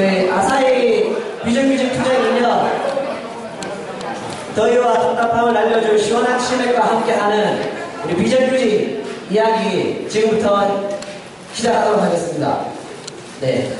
저희 아사히 비정규직 투쟁은요, 더위와 답답함을 날려줄 시원한 치맥과 함께하는 우리 비정규직 이야기 지금부터 시작하도록 하겠습니다. 네.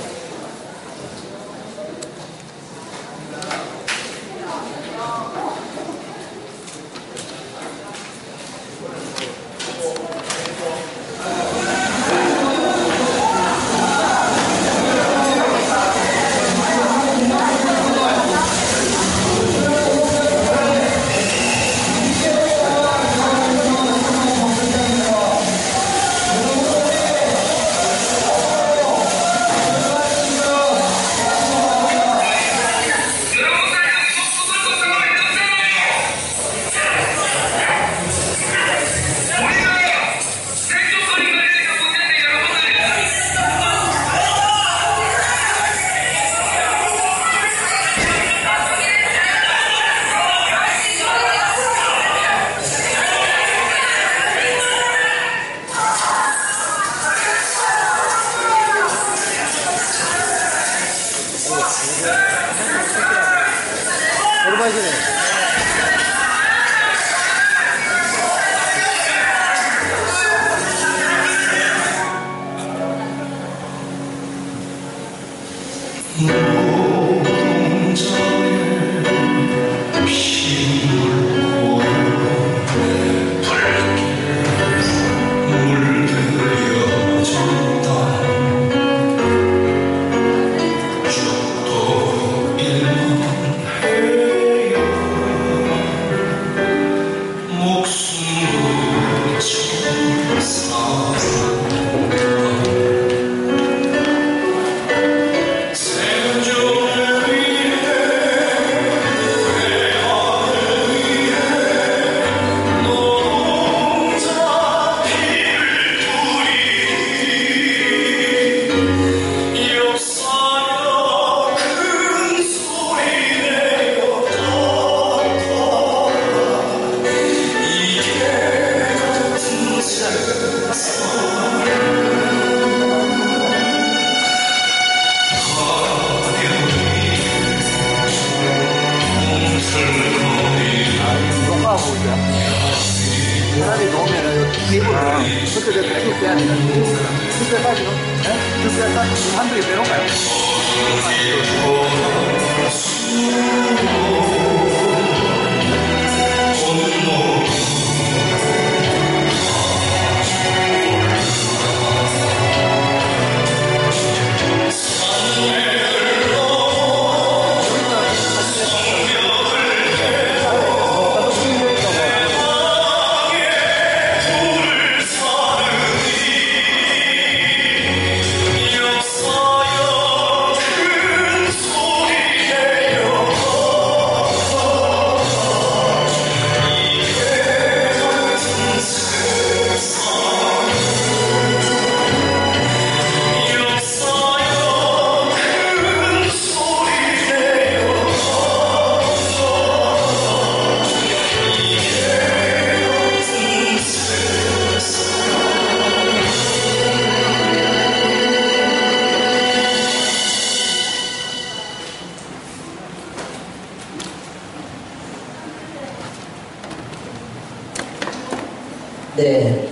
네,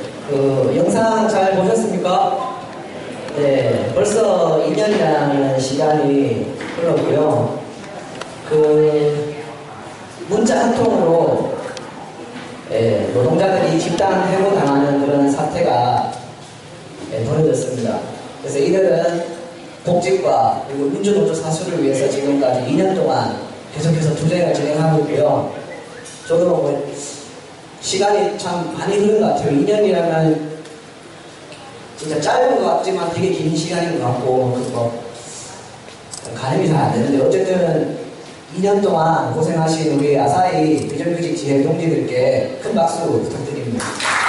영상 잘 보셨습니까? 네, 벌써 2년이라는 시간이 흘렀고요. 문자 한 통으로 노동자들이 집단 해고당하는 그런 사태가 벌어졌습니다. 그래서 이들은 복직과 그리고 민주노조 사수를 위해서 지금까지 2년 동안 계속해서 투쟁을 진행하고 있고요. 저도 시간이 참 많이 흐른 것 같아요. 2년이라면 진짜 짧은 것 같지만 되게 긴 시간인 것 같고 가늠이 잘 안 되는데 어쨌든 2년 동안 고생하신 우리 아사히 비정규직 지혜 동지들께 큰 박수 부탁드립니다.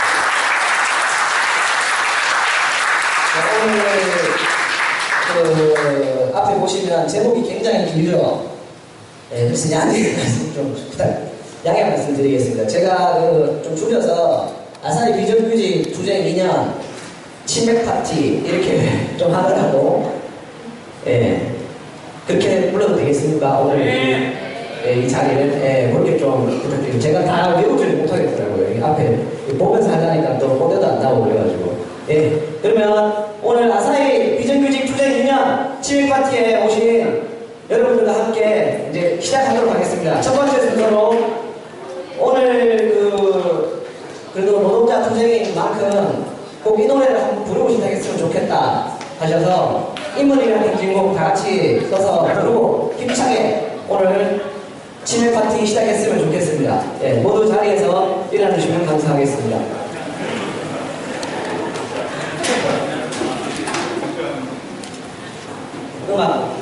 오늘 앞에 보시면 제목이 굉장히 길죠. 네, 그래서 양해 말씀드리겠습니다. 제가 좀 줄여서 아사히 비정규직 투쟁 2년 치맥 파티 이렇게 좀 하더라고. 예. 그렇게 불러도 되겠습니까? 오늘 이 자리는 그렇게 좀 부탁드립니다. 제가 다 외우지를 못하겠더라고요. 이 앞에 보면서 하자니까 또 뽀대도 안 나오고 그래가지고. 그러면 오늘 아사히 비정규직 투쟁 2년 치맥 파티에 오신 여러분들과 함께 이제 시작하도록 하겠습니다. 첫 번째 순서로 오늘 그래도 노동자 투쟁인 만큼 꼭 이 노래를 한번 부르고 시작했으면 좋겠다 하셔서 인문이라는 행진곡 다 같이 써서 부르고 힘차게 오늘 치맥 파티 시작했으면 좋겠습니다. 모두 자리에서 일어나주시면 감사하겠습니다. 음악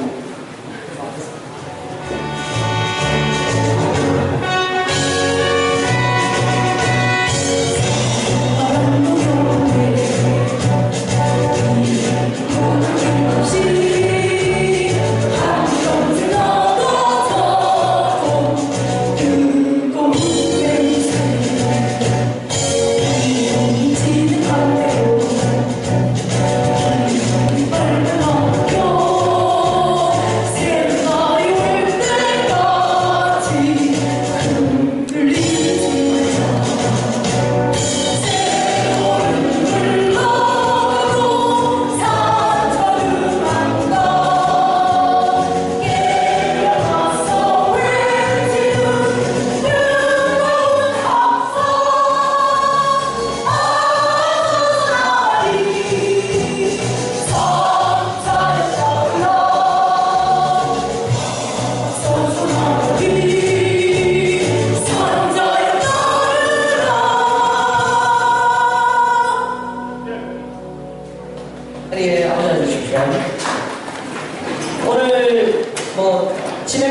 오늘 치맥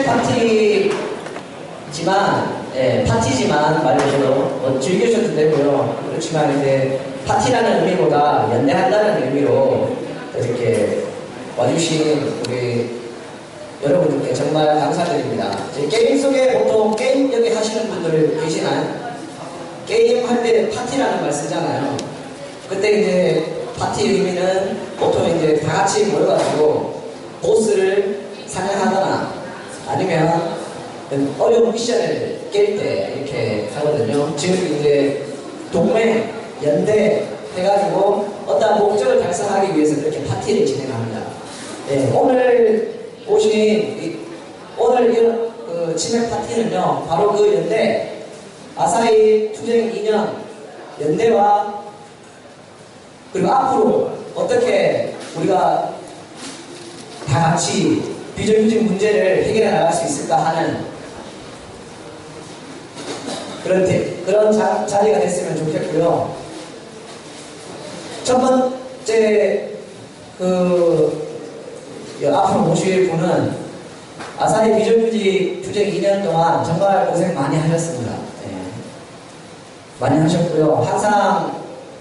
파티지만 말해도 즐기셔도 되고요. 그렇지만 이제 파티라는 의미보다 연대한다는 의미로 이렇게 와주신 우리 여러분들께 정말 감사드립니다. 게임 속에 보통 게임 여기 하시는 분들 계시나요? 게임 할 때 파티라는 말 쓰잖아요. 그때 이제 파티 의미는 보통 이제 다 같이 모여가지고 보스를 사냥하거나 아니면 어려운 미션을 깰 때 이렇게 하거든요. 지금 이제 동맹, 연대 해가지고 어떤 목적을 달성하기 위해서 이렇게 파티를 진행합니다. 오늘 오신 오늘 이 치맥 파티는요, 바로 그 연대 아사히 투쟁 2년 연대와 그리고 앞으로 어떻게 우리가 다 같이 비정규직 문제를 해결해 나갈 수 있을까 하는 그런 자리가 됐으면 좋겠고요. 첫 번째 앞으로 모실 분은 아사히 비정규직 투쟁 2년 동안 정말 고생 많이 하셨습니다. 많이 하셨고요. 항상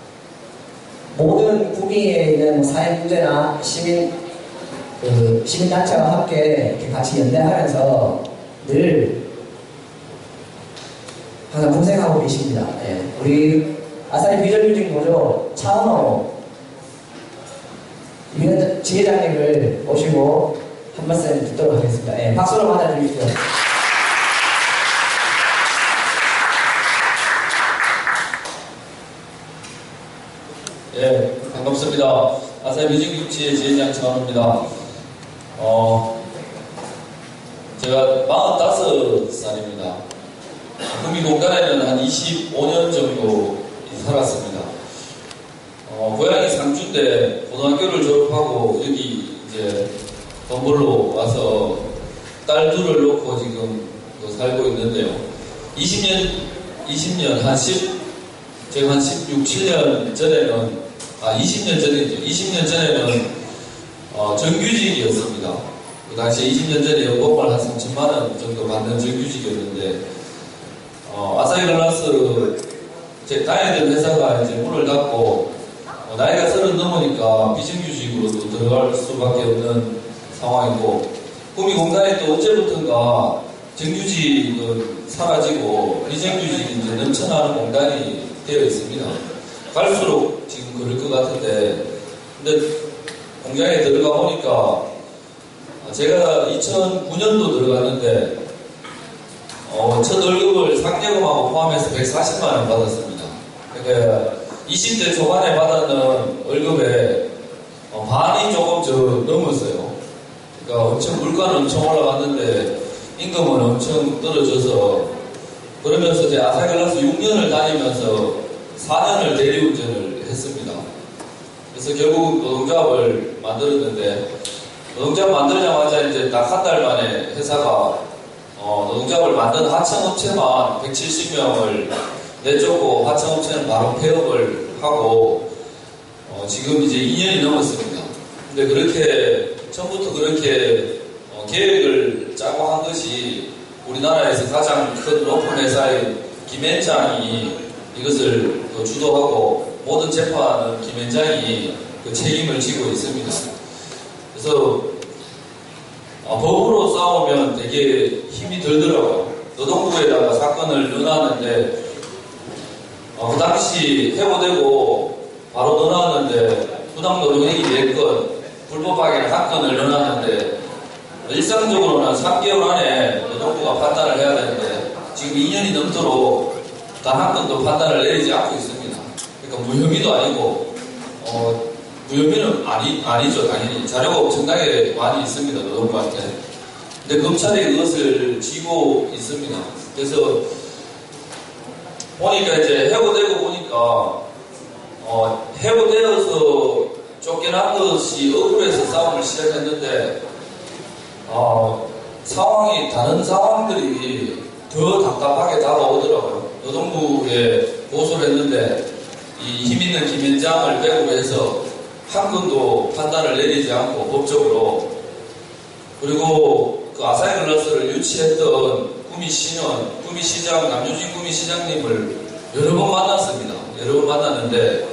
모든 구미에 있는 사회 문제나 시민단체와 함께 이렇게 같이 연대하면서 늘 항상 고생하고 계십니다. 우리 아사히 비정규직 노조 차은호 지회장님을 모시고 한 말씀 듣도록 하겠습니다. 박수로 맞아주십시오. 반갑습니다. 아사히 비정규직지회 지회장 차은호입니다. 제가 45살입니다. 구미공단에는 한 25년 정도 살았습니다. 고향이 상주인데 고등학교를 졸업하고 여기 이제 돈 벌러 와서 딸 둘을 놓고 지금 살고 있는데요. 20년 제가 한 16, 7년 전에는 20년 전이죠. 20년 전에는 정규직이었습니다. 그 당시에 20년 전에 연봉을 한 3천만 원 정도 받는 정규직이었는데 아사히 글라스를 제 다니던 회사가 이제 문을 닫고 나이가 30 넘으니까 비정규직으로도 들어갈 수밖에 없는 상황이고 구미공단이 또 언제부턴가 정규직은 사라지고 비정규직이 이제 넘쳐나는 공단이 되어 있습니다. 갈수록 지금 그럴 것 같은데 근데 공장에 들어가 보니까 제가 2009년도 들어갔는데 첫 월급을 상여금하고 포함해서 140만 원 받았습니다. 그러니까 20대 초반에 받았는 월급의 반이 조금 넘었어요. 그러니까 엄청 물가는 엄청 올라갔는데 임금은 엄청 떨어져서, 그러면서 제 아사히글라스 6년을 다니면서 4년을 대리운전을 했습니다. 그래서 결국 노동조합을 만들었는데, 노동조합 만들자마자 이제 딱 한 달 만에 회사가 노동조합을 만든 하청업체만 170명을 내쫓고 하청업체는 바로 폐업을 하고 지금 이제 2년이 넘었습니다. 근데 그렇게 처음부터 그렇게 계획을 짜고 한 것이 우리나라에서 가장 큰 로펌 회사인 김앤장이 이것을 주도하고 모든 재판은 김앤장이 그 책임을 지고 있습니다. 그래서 법으로 싸우면 되게 힘이 들더라고요. 노동부에다가 사건을 넣어놨는데 그 당시 해고되고 바로 넣어놨는데 부당노동행위 4건, 불법하게 한 건을 넣어놨는데 일상적으로는 3개월 안에 노동부가 판단을 해야 되는데 지금 2년이 넘도록 단 한 건도 판단을 내리지 않고 있습니다. 그러니까 무혐의도 아니고 무혐의는 아니죠. 당연히 자료가 엄청나게 많이 있습니다. 노동부한테. 근데 검찰이 그것을 쥐고 있습니다. 그래서 보니까 이제 해고되고 보니까 해고되어서 쫓겨난 것이 억울해서 싸움을 시작했는데 상황이 다른 상황들이 더 답답하게 다가오더라고요. 노동부에 고소를 했는데 이 힘있는 김앤장을 배후로 해서 한 건도 판단을 내리지 않고 법적으로, 그리고 그 아사히글라스를 유치했던 구미시장 남유진 구미시장님을 여러 번 만났습니다. 여러 번 만났는데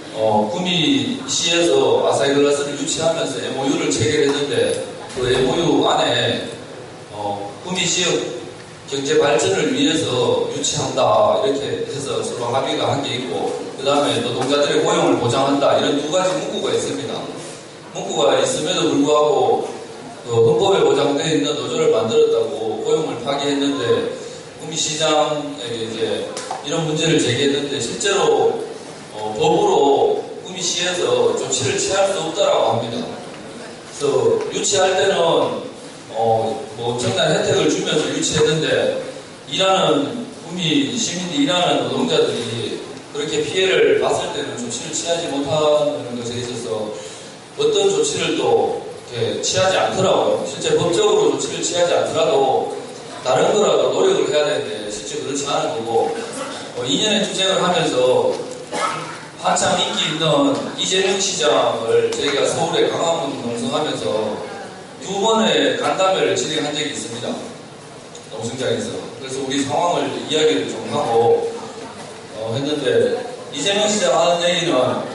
구미시에서 아사히글라스를 유치하면서 MOU를 체결했는데 그 MOU 안에 구미시의 경제 발전을 위해서 유치한다 이렇게 해서 서로 합의가 한 게 있고, 그 다음에 노동자들의 고용을 보장한다 이런 2가지 문구가 있습니다. 문구가 있음에도 불구하고 헌법에 보장되어 있는 노조를 만들었다고 고용을 파기했는데 구미시장에게 이제 이런 문제를 제기했는데 실제로 법으로 구미시에서 조치를 취할 수 없다라고 합니다. 그래서 유치할 때는 뭐 엄청난 혜택을 주면서 유치했는데 구미 시민들이 일하는 노동자들이 그렇게 피해를 봤을 때는 조치를 취하지 못하는 것에 있어서 어떤 조치를 또 이렇게 취하지 않더라고요. 실제 법적으로 조치를 취하지 않더라도 다른 거라도 노력을 해야 되는데 실제 그렇지 않은 거고, 2년의 투쟁을 하면서 한참 인기 있는 이재명 시장을 저희가 서울에 광화문 농성하면서 2번의 간담회를 진행한 적이 있습니다. 농성장에서. 그래서 우리 상황을 이야기를 좀 하고 했는데, 이재명 시장 하는 얘기는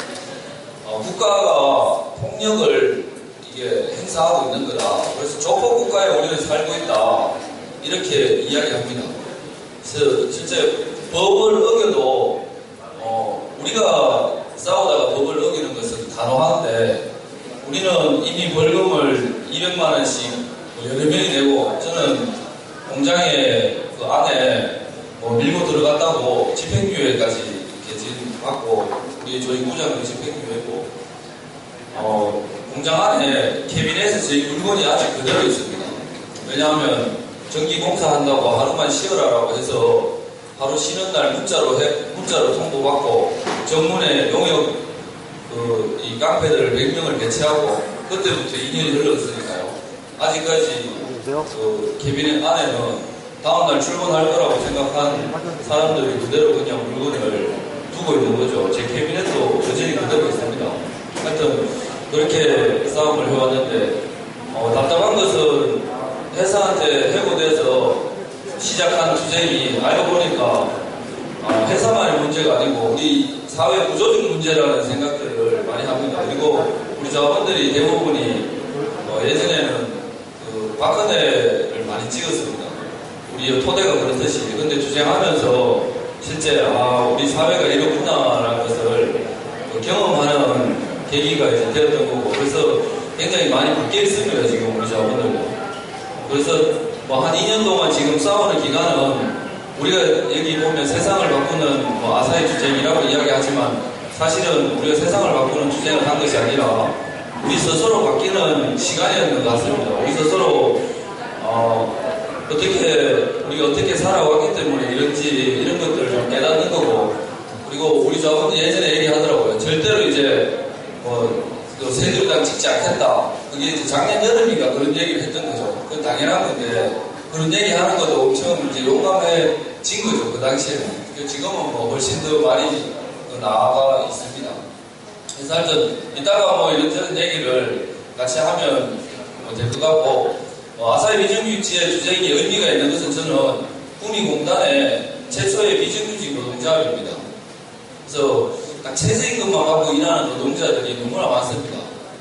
국가가 폭력을 이게 행사하고 있는 거다. 그래서 조폭 국가에 우리는 살고 있다. 이렇게 이야기합니다. 그래서 실제 법을 어겨도 우리가 싸우다가 법을 어기는 것은 단호한데, 우리는 이미 벌금을 200만 원씩 여러 명이 내고, 저는 공장에 그 안에 밀고 들어갔다고 집행유예까지 이렇게 지금 받고, 저희 부장도 집행유예고, 공장 안에 캐비넷에 저희 물건이 아직 그대로 있습니다. 왜냐하면 전기공사 한다고 하루만 쉬어라라고 해서 하루 쉬는 날 문자로 통보받고 정문에 용역 이 깡패들을 100명을 배치하고 그때부터 2년이 흘렀으니까요. 아직까지 캐비넷 안에는 다음날 출근할 거라고 생각한 사람들이 그대로 그냥 물건을 두고 있는 거죠. 제 캐비넷도 여전히 그대로 있습니다. 하여튼 그렇게 싸움을 해왔는데 답답한 것은 회사한테 해고돼서 시작한 투쟁이 알고 보니까 회사만의 문제가 아니고 우리 사회 구조적 문제라는 생각들을 많이 합니다. 그리고 우리 조합원들이 대부분이 예전에는 박근혜를 많이 찍었습니다. 우리 토대가 그렇듯이. 근데 투쟁하면서 실제 우리 사회가 이렇구나라는 것을 경험하는 계기가 이제 되었던 거고, 그래서 굉장히 많이 바뀌어 있습니다, 지금 우리 자원들도. 그래서 뭐 한 2년 동안 지금 싸우는 기간은 우리가 여기 보면 세상을 바꾸는 뭐 아사히 투쟁이라고 이야기하지만 사실은 우리가 세상을 바꾸는 투쟁을 한 것이 아니라 우리 스스로 바뀌는 시간이었는 것 같습니다. 우리 스스로 우리가 어떻게 살아왔기 때문에 이런 것들을 좀 깨닫는 거고, 그리고 우리 자원들 예전에 얘기하더라고요. 절대로 이제 새누리당 찍지 않겠다. 그게 이제 작년 여름인가 그런 얘기를 했던 거죠. 그건 당연한 건데, 그런 얘기 하는 것도 엄청 이제 용감해진 거죠, 그 당시에는. 지금은 뭐 훨씬 더 많이 나아가 있습니다. 그래서 하여튼, 이따가 뭐 이런저런 얘기를 같이 하면 될 것 같고, 아사히 비정규직의 투쟁이 의미가 있는 것은 저는 구미공단의 최초의 비정규직 노동자입니다. 그래서 딱 최저임금만 받고 일하는 노동자들이 너무나 많습니다.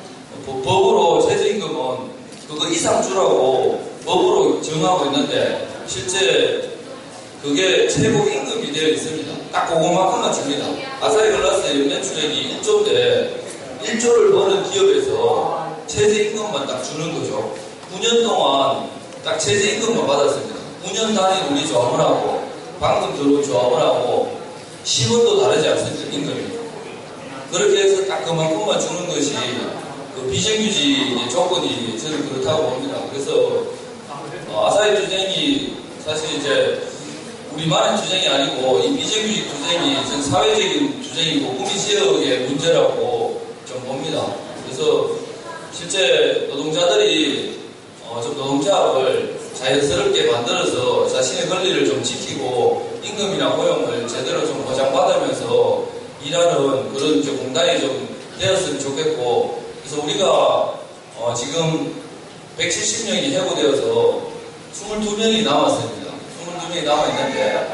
법으로 최저임금은 그거 이상 주라고 법으로 정하고 있는데 실제 그게 최고임금이 되어 있습니다. 딱 그거만큼만 줍니다. 아사히 글라스의 연매출액이 1조인데 1조를 버는 기업에서 최저임금만 딱 주는 거죠. 9년 동안 딱 최저임금만 받았습니다. 9년 단위 우리 조합을 하고 방금 들어온 조합을 하고 10원도 다르지 않습니다. 임금이. 그렇게 해서 딱 그만큼만 주는 것이 그 비정규직의 조건이 저는 그렇다고 봅니다. 그래서 아사히 투쟁이 사실 이제 우리만의 투쟁이 아니고 이 비정규직 투쟁이 전 사회적인 투쟁이고 구미 지역의 문제라고 좀 봅니다. 그래서 실제 노동자들이 좀 노동조합을 자연스럽게 만들어서 자신의 권리를 좀 지키고 임금이나 고용을 제대로 좀 보장받으면서 일하는 그런 공단이 좀 되었으면 좋겠고, 그래서 우리가 지금 170명이 해고되어서 22명이 남았습니다. 22명이 남아있는데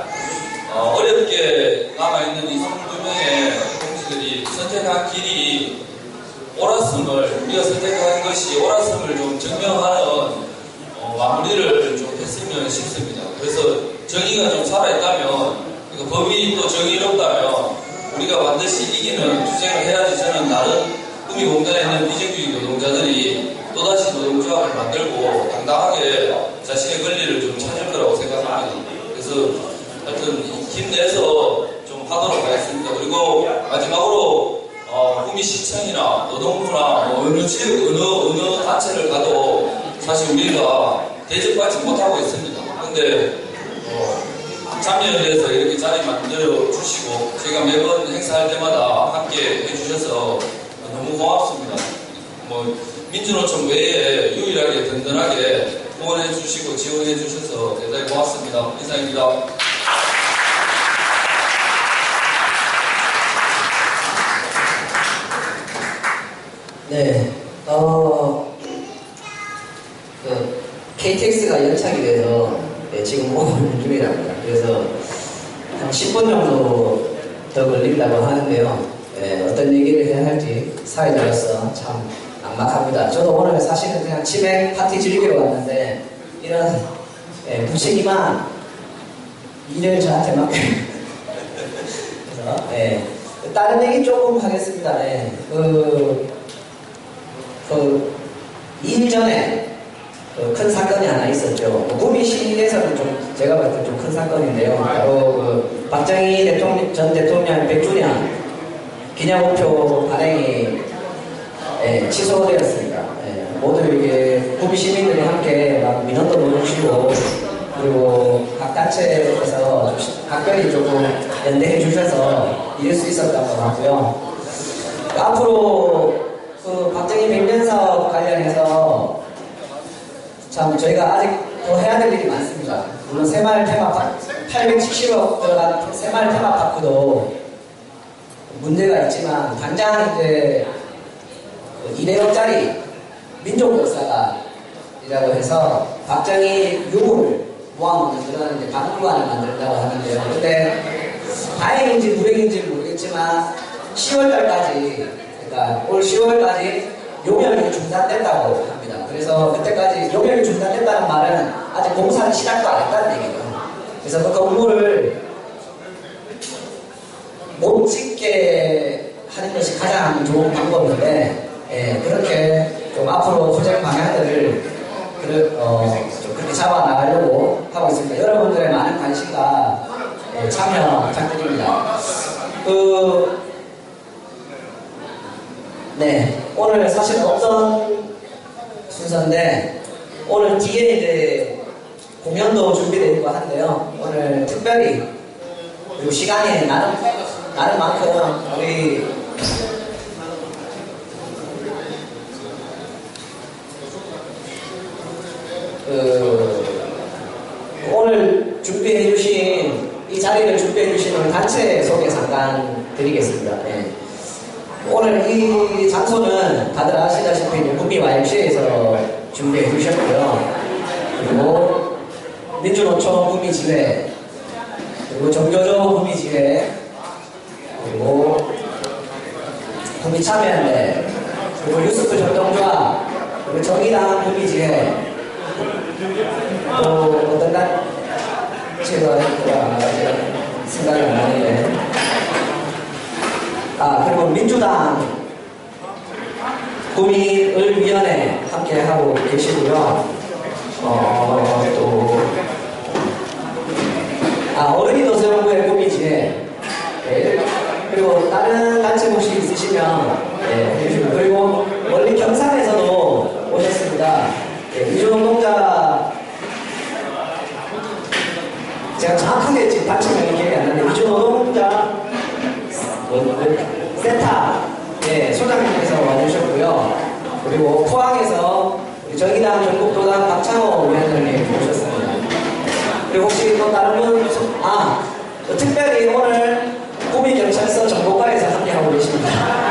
어렵게 남아있는 이 22명의 동지들이 선택한 길이 옳았음을, 우리가 선택한 것이 옳았음을 좀 증명하는 마무리를 좀 했으면 싶습니다. 그래서 정의가 좀 살아있다면, 그러니까 법이 또 정의롭다면 우리가 반드시 이기는 투쟁을 해야지 저는 다른 구미공단에 있는 비정규직 노동자들이 또다시 노동조합을 만들고 당당하게 자신의 권리를 좀 찾을 거라고 생각합니다. 그래서 하여튼 힘내서 좀 하도록 하겠습니다. 그리고 마지막으로 구미시청이나 노동부나 어느 단체를 가도 사실 우리가 대접받지 못하고 있습니다. 근데 참여연대에서 이렇게 자리 만들어 주시고 저희가 매번 행사할 때마다 함께 해주셔서 너무 고맙습니다. 민주노총 외에 유일하게 든든하게 후원해 주시고 지원해 주셔서 대단히 고맙습니다. 이상입니다. 네, KTX가 연착이 돼서 지금 오고 있는 중이랍니다. 그래서 한 10분 정도 더 걸린다고 하는데요. 어떤 얘기를 해야 할지 사회자로서 참 막막합니다. 저도 오늘 사실은 그냥 치맥 파티 즐기러 왔는데 이런 부채기만 일을 저한테 맡겨. 그래서 다른 얘기 조금 하겠습니다. 2일 전에 큰 사건이 하나 있었죠. 구미 시내에서는 좀 제가 봤을 때 좀 큰 사건인데요. 바로 박정희 전 대통령 100주년 기념우표 발행이 취소되었습니다. 모두 이게 구미 시민들이 함께 막 민원도 보내주시고 그리고 각 단체에서 각별히 조금 연대해 주셔서 이룰 수 있었다고 하고요. 앞으로 박정희 100년 사업 관련해서 참 저희가 아직 더 해야 될 일이 많습니다. 물론 새마을 테마파크 870억 들어간 새마을 테마파크도 문제가 있지만 당장 이제 200억짜리 민족역사관이라고 해서 박정희 유물을 모아놓는 그런 이제 박물관을 만든다고 하는데요. 근데 다행인지 불행인지 모르겠지만 10월달까지, 그러니까 올 10월까지 용역이 중단된다고 합니다. 그래서 그때까지 용역이 중단된다는 말은 아직 공사는 시작도 안 했다는 얘기죠. 그래서 그 건물을 못 짓게 하는 것이 가장 좋은 방법인데, 그렇게 좀 앞으로 투쟁 방향들을 좀 그렇게 잡아 나가려고 하고 있습니다. 여러분들의 많은 관심과 참여 부탁드립니다. 네, 오늘 사실 없던 순서인데 오늘 뒤에 이제 공연도 준비되어 있고 한데요. 오늘 특별히 그리고 시간이 나는 만큼 우리 오늘 준비해주신 이 자리를 준비해주신 우리 단체 소개 잠깐 드리겠습니다. 네. 오늘 이 장소는 다들 아시다시피 구미 YMCA에서 준비해주셨고요. 그리고 민주노총 구미지회, 그리고 정교조 구미지회, 그리고 구미참여연대, 그리고 유스프 협동조합, 그리고 정의당 구미지회, 또 어떤 단체가 있더라 생각이 안 나는데, 그리고 민주당 구미을위원회 함께 하고 계시고요. 어른이 도서연구회 구미지회, 그리고 다른 단체 혹시 있으시면 해주시고, 그리고 멀리 경산에서도 오셨습니다. 이주노동자, 제가 정확하게 지금 단체명이 기억이 안 나는데 이주노동자 세타 소장님께서 와주셨고요. 그리고 포항에서 우리 정의당 전국도당 박창호 위원장님 오셨습니다. 그리고 혹시 또 다른 분, 또 특별히 오늘 구미경찰서 정보과에서 함께하고 계십니다.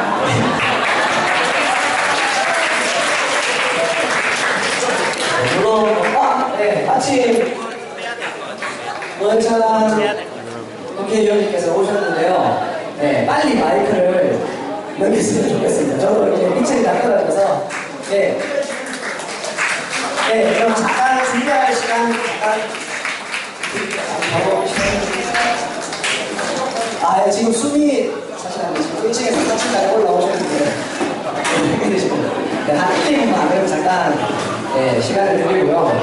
물론, 마침 노회찬 국회의원님께서 오셨는데요. 빨리 마이크를 넘겼으면 좋겠습니다. 저도 이제 미천이 다 떨어져서, 그럼 잠깐 준비할 시간, 지금 숨이 사실 안 되시고 1층에서 4층까지 올라오셨는데 힘드시고 한 1분만 그럼 잠깐 시간을 드리고요.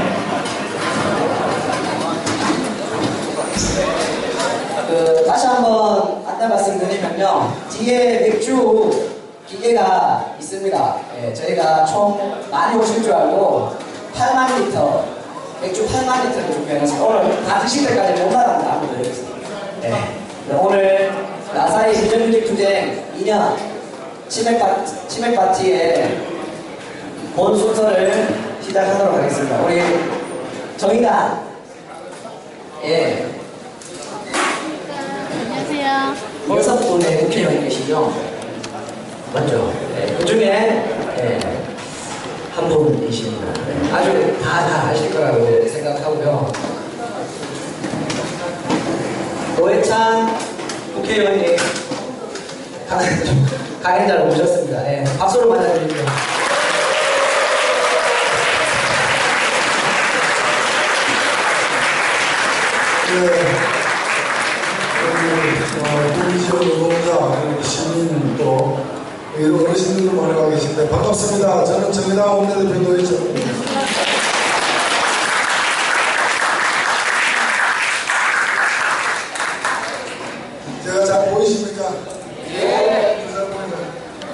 다시 한번 안내 말씀드리면요, 뒤에 맥주 기계가 있습니다. 저희가 총 많이 오실 줄 알고 8만 리터 맥주 8만 리터를 준비해놨습니다. 오늘 다 드실 때까지 못 말합니다. 아무도 드리겠습니다. 오늘 나사이 비정규직 투쟁 2년 치맥 파티의 본 순서를 시작하도록 하겠습니다. 우리 정의당 안녕하세요. 6분의 국회의원이 계시죠? 맞죠? 그 중에 한 분이십니다. 아주 다 아실 거라고 생각하고요. 노회찬 국회의원님 강행자로 모셨습니다. 박수로 맞아주십시오. 우리 지역 노동자, 그리고 시민 또 어르신들도 많이 와 계신데 반갑습니다. 저는 정의당 원내대표 노회찬입니다. 제가 잘 보이십니까? 잘 보이나요?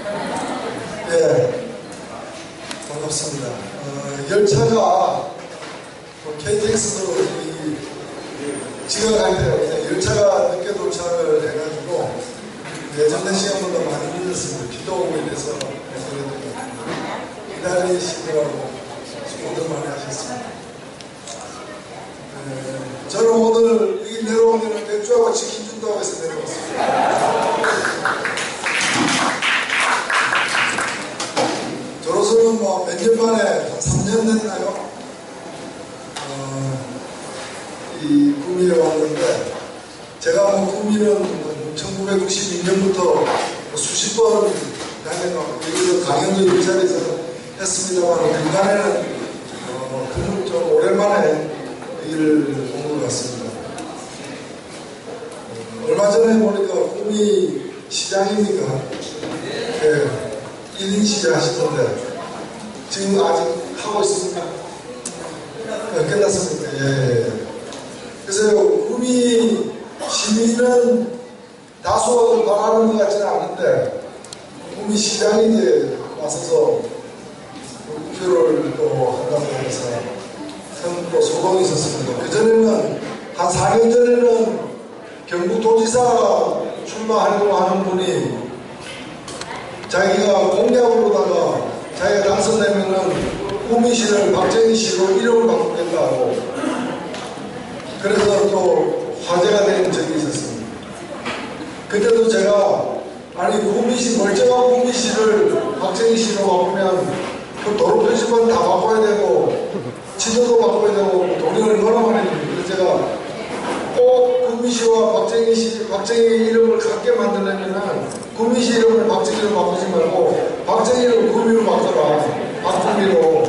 반갑습니다. 열차가 KTX도 지각할 때 열차가 늦게 도착을 해가지고 예정된 시간보다 많이 늦었습니다. 비도 오고 이래서 기다리시느라고 수고들 많이 하셨습니다. 저는 오늘 여기 내려오면 맥주하고 치킨 준다고 해서 내려왔습니다. 저로서는 몇 년 만에 한 3년 됐나요? 이 구미에 왔는데, 제가 구미는 1992년부터 수십 번 다녀가고 강연도 이 자리에서 했습니다만 중간에는 좀 오랜만에 일을 온 것 같습니다. 얼마 전에 보니까 구미 시장이니까 1인 시장 하시던데 지금 아직 하고 있습니까? 끝났습니까? 예. 그래서 구미 시민은 다수를 바라는 것 같지는 않은데 구미 시장이 이제 나서서 투표를 또 한다고 해서 또 소동이 있었습니다. 그전에는 한 4년 전에는 경북도지사 출마하려고 하는 분이 자기가 공약으로다가 자기가 당선되면은 구미시를 박정희시로 이름을 바꾸겠다고 그래서 또 화제가 된 적이 있었습니다. 그때도 제가 아니 구미시 멀쩡한 구미시를 박정희시로 바꾸면 그 도로 표시만 다 바꿔야 되고 지도도 바꿔야 되고 돈이 얼마나 많이 듭니까? 그래서 제가 꼭 구미시와 박정희 이름을 같게 만들려면 구미시 이름을 박정희로 바꾸지 말고 박정희를 구미로 바꿔라. 박구미로.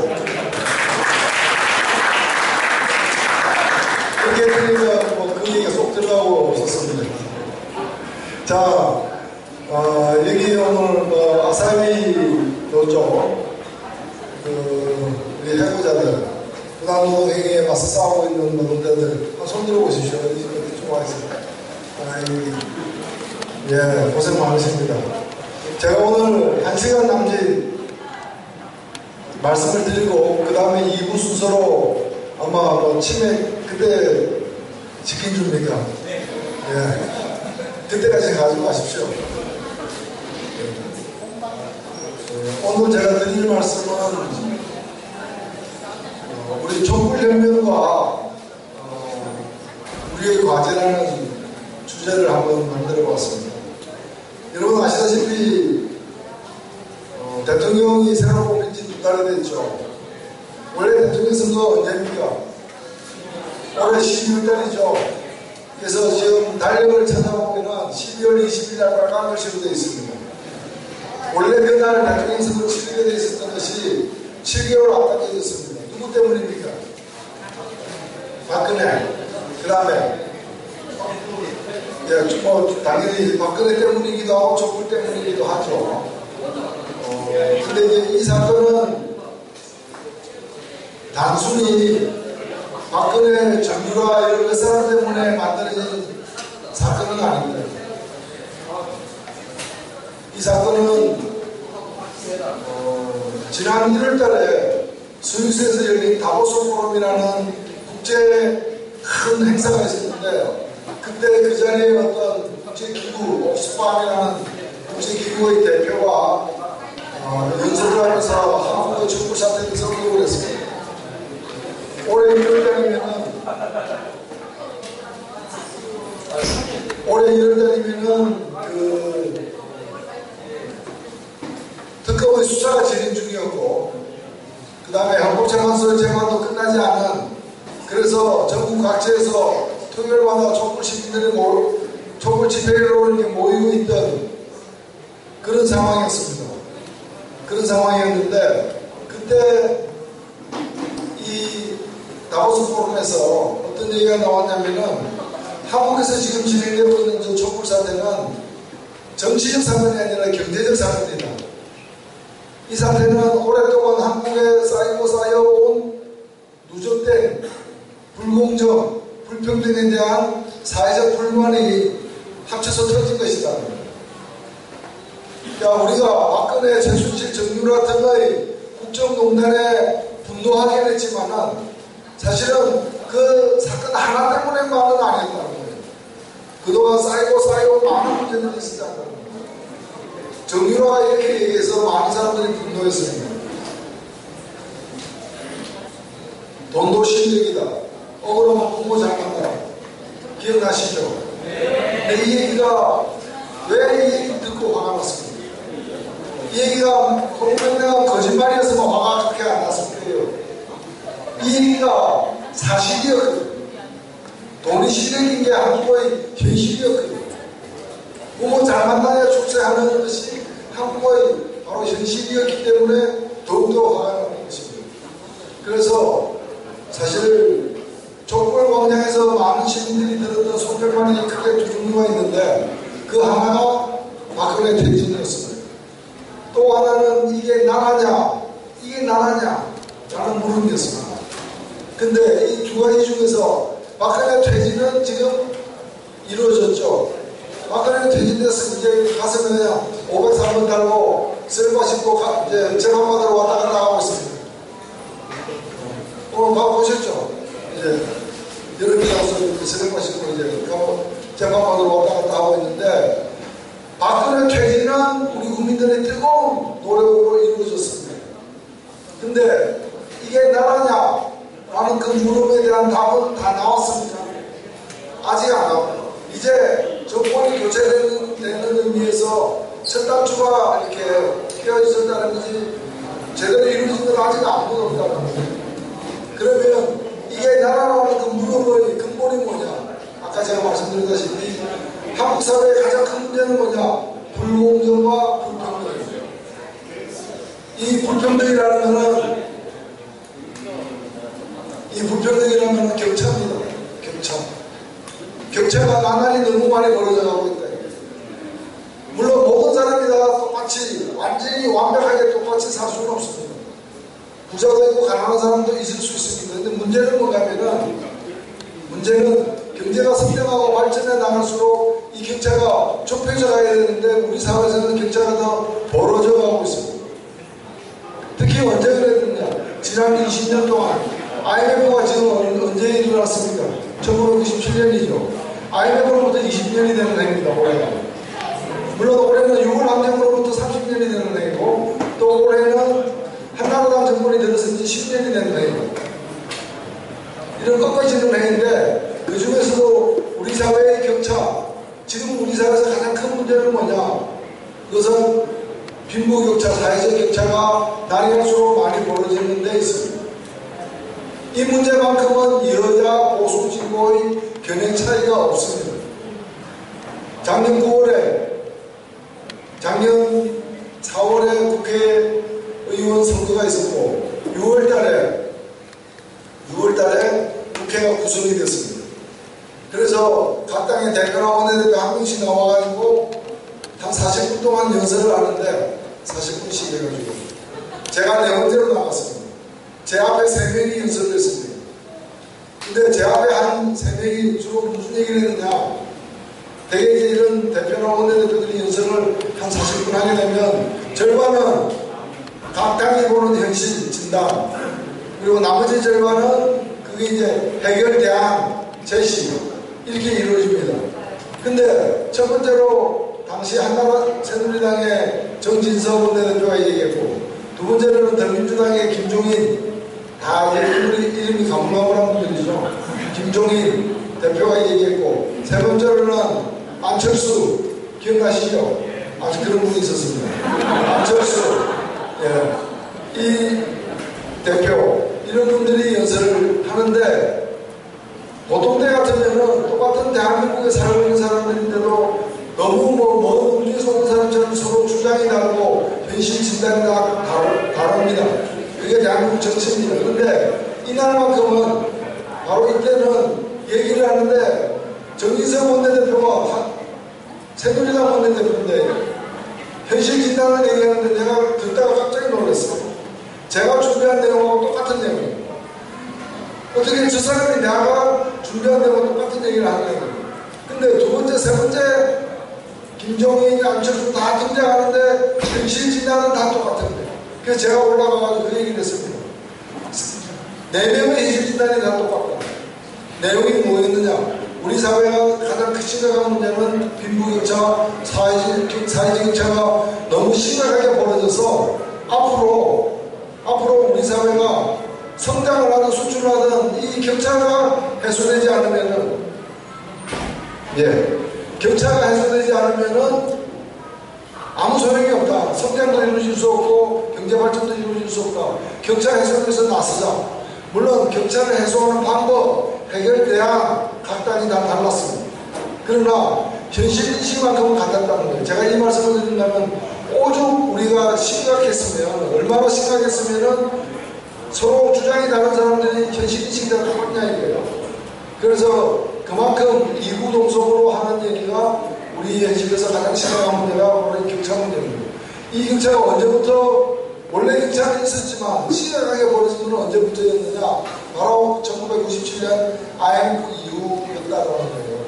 그렇게 했으니까 뭐 그 얘기가 쏙 들어가고 없었습니다. 자, 여기 오늘 아사히 요쪽 우리 해고자들 부당노동행위에 맞서 싸우고 있는 노동자들 손 들어보십시오. 이쪽 와 있습니다. 예, 고생 많으십니다. 제가 오늘 1시간 남짓 말씀을 드리고 그 다음에 2부 순서로 아마 뭐 치맥 그때 지킨 줍니까? 네. 예, 그때까지 가지고 가십시오. 오늘 제가 드릴 말씀은 우리 촛불혁명과 우리의 과제라는 주제를 한번 만들어 봤습니다. 여러분 아시다시피 대통령이 새로 뽑힌 지 2달이 됐죠. 원래 대통령 선거 언제입니까? 올해 12월달이죠. 그래서 지금 달력을 찾아보면 12월 20일 날 빨간 글씨로 되어 있습니다. 원래 그날 대통령 선거 치르게 되어 있었던 것이 7개월 앞당겨져 있습니다. 누구 때문입니까? 박근혜. 그 다음에 예, 뭐 당연히 박근혜 때문이기도 하고 촛불 때문이기도 하죠. 근데 이제 이 사건은 단순히 박근혜 정유라 이런 그 사람 때문에 만들어진 사건은 아닙니다. 이 사건은 지난 1월달에 스위스에서 열린 다보스 포럼이라는 국제 큰 행사가 있었는데 그때 그 자리에 어떤 국제기구 옥스팜이라는 국제기구의 대표가 연설을 하면서 한국의 촛불 사태에 대해서 언급을 했습니다. 올해 1월달이면은 그 특검의 수사가 진행 중이었고 그 다음에 헌법재판소의 재판도 끝나지 않은 그래서 전국 각지에서 토요일마다 촛불 시민들이 촛불 집회로 이렇게 모이고 있던 그런 상황이었습니다. 그런 상황이었는데 그때 이 다보스 포럼에서 어떤 얘기가 나왔냐면은 한국에서 지금 진행되고 있는 저 촛불 사태는 정치적 사건이 아니라 경제적 사건이다. 이 사태는 오랫동안 한국에 쌓여온 누적된 불공정, 불평등에 대한 사회적 불만이 합쳐서 터진 것이다. 우리가 박근혜, 최순실, 정유라 등의 국정농단에 분노하긴 했지만은 사실은 그 사건 하나 때문에만은 아니었다는 거예요. 그동안 쌓이고 많은 문제들이 있었다는 거예요. 정유라가 이렇게 얘기해서 많은 사람들이 분노했습니다. 돈도 실력이다. 억울하면 부모 잘 만나. 기억나시죠? 근데 이 얘기가 왜 이 얘기 듣고 화가 났습니까? 이 얘기가 내가 거짓말이었으면 화가 그렇게 안 났을 거예요. 이 얘기가 사실이었거든요. 돈이 실력인 게 한국의 현실이었거든요. 부모 잘 만나야 출세하는 것이 한국의 바로 현실이었기 때문에 더욱더 화가 나는 것입니다. 그래서 사실 촛불 광장에서 많은 시민들이 들었던 소별만이 크게 두 종류가 있는데 그 하나가 박근혜 퇴진이었습니다. 또 하나는 이게 나라냐, 이게 나라냐? 라는 물음이었습니다. 근데 이 두 가지 중에서 박근혜 퇴진은 지금 이루어졌죠. 박근혜가 퇴진돼서 이제 가슴에 그냥 503번 달고 셀바 신고 이제 재판받으러 왔다 갔다 하고 있습니다. 오늘 보셨죠? 이제 이렇게 가서 셀바 신고 이제 재판받으러 왔다 갔다 하고 있는데, 박근혜 퇴진은 우리 국민들의 뜨거운 노력으로 이루어졌습니다. 근데 이게 나라냐? 라는 그 물음에 대한 답은 다 나왔습니다. 아직 안 나옵니다. 이제 정권이 교체되는 의미에서 첫 단추가 이렇게 끼어있었다는 것이 제대로 이루어진 건 아직 아무도 없다는 겁니다. 그러면 이게 나라라는 그 물음의 근본이 뭐냐? 아까 제가 말씀드렸다시피 한국 사회의 가장 큰 문제는 뭐냐? 불공정과 불평등입니다. 이 불평등이라는 격차입니다. 격차가 나날이 너무 많이 벌어져 가고 있다. 물론 모든 사람이 다 똑같이 완전히 완벽하게 똑같이 살 수는 없습니다. 부자도 있고 가난한 사람도 있을 수 있습니다. 근데 문제는 문제는 경제가 성장하고 발전해 나갈수록 이 격차가 좁혀져 가야 되는데 우리 사회에서는 격차가 더 벌어져 가고 있습니다. 특히 언제 그랬느냐? 지난 20년 동안 IMF가 지금 언제 일어났습니까? 1997년이죠. IMF로부터 20년이 되는 해입니다. 올해가. 물론 올해는 6월 함정으로부터 30년이 되는 해이고, 또 올해는 한나라당 정권이 들어서 이제 10년이 되는 해입니다. 이런 꺾어지는 해인데, 그 중에서도 우리 사회의 격차, 지금 우리 사회에서 가장 큰 문제는 뭐냐? 그것은 빈부격차, 사회적 격차가 날이 갈수록 많이 벌어지는 데 있습니다. 이 문제만큼은 여야 보수 진보의 견해 차이가 없습니다. 작년 4월에 국회의원 선거가 있었고 6월달에 국회가 구성이 됐습니다. 그래서 각 당의 대표나 원내대표 한 명씩 나와가지고 한 40분 동안 연설을 하는데 40분씩 해가지고 제가 네 번째로 나갔습니다. 제 앞에 3명이 연설을 했습니다. 근데 제 앞에 한 3명이 주로 무슨 얘기를 했느냐? 대개 이제 이런 대표나 원내대표들이 연설을 한 40분 하게 되면 절반은 각 당이 보는 현실 진단, 그리고 나머지 절반은 그게 이제 해결 대안 제시, 이렇게 이루어집니다. 근데 첫 번째로 당시 한나라 새누리당의 정진석 원내대표가 얘기했고, 두 번째로는 더민주당의 김종인, 다 이름이 가물가물한 분들이죠. 김종인 대표가 얘기했고, 세 번째로는 안철수, 기억나시죠? 아주 그런 분이 있었습니다. 안철수, 예, 이 대표, 이런 분들이 연설을 하는데, 보통 때 같으면은 똑같은 대한민국에 살고 있는 사람들인데도 너무 먼 우주에서 온 사람처럼 서로 주장이 다르고 현실 진단이 다릅니다. 그게 대한민국 정치입니다. 그런데 이날만큼은 바로 이때는 얘기를 하는데 정의석 원내대표가 새누리당 원내대표인데 현실 진단을 얘기하는데 내가 듣다가 갑자기 놀랐어요. 제가 준비한 내용하고 똑같은 내용이에요. 어떻게 저 사람이 내가 준비한 내용하고 똑같은 얘기를 하냐고. 근데 두 번째, 세 번째 김종인, 안철수 다 등장하는데 현실 진단은 다 똑같은데. 그래서 제가 올라가가지고 그 얘기를 했습니다. 4명의 현실 진단이 다 똑같다. 내용이 뭐였느냐? 우리 사회가 가장 심각한 문제는 빈부격차, 사회적 격차가 너무 심각하게 벌어져서 앞으로 우리 사회가 성장을 하든 수출을 하든 이 격차가 해소되지 않으면은, 격차가 해소되지 않으면은 아무 소용이 없다. 성장도 이루어질 수 없고 경제 발전도 이루어질 수 없다. 격차 해소를 위해서 나서자. 물론 격차를 해소하는 방법, 해결 대안 각 당이 다 달랐습니다. 그러나 현실 인식만큼은 같았다는 거예요. 제가 이 말씀을 드린다면 오죽 우리가 심각했으면, 얼마나 심각했으면은 서로 주장이 다른 사람들이 현실 인식이 다 똑같냐 이거예요. 그래서 그만큼 이구동성으로 하는 얘기가 우리 현실에서 가장 심각한 문제가 바로 격차 문제입니다. 이 격차가 언제부터 원래 경찰은 있었지만 심각하게 벌어진 건 언제부터였느냐? 바로 1997년 IMF 이후였다고 하는 거예요.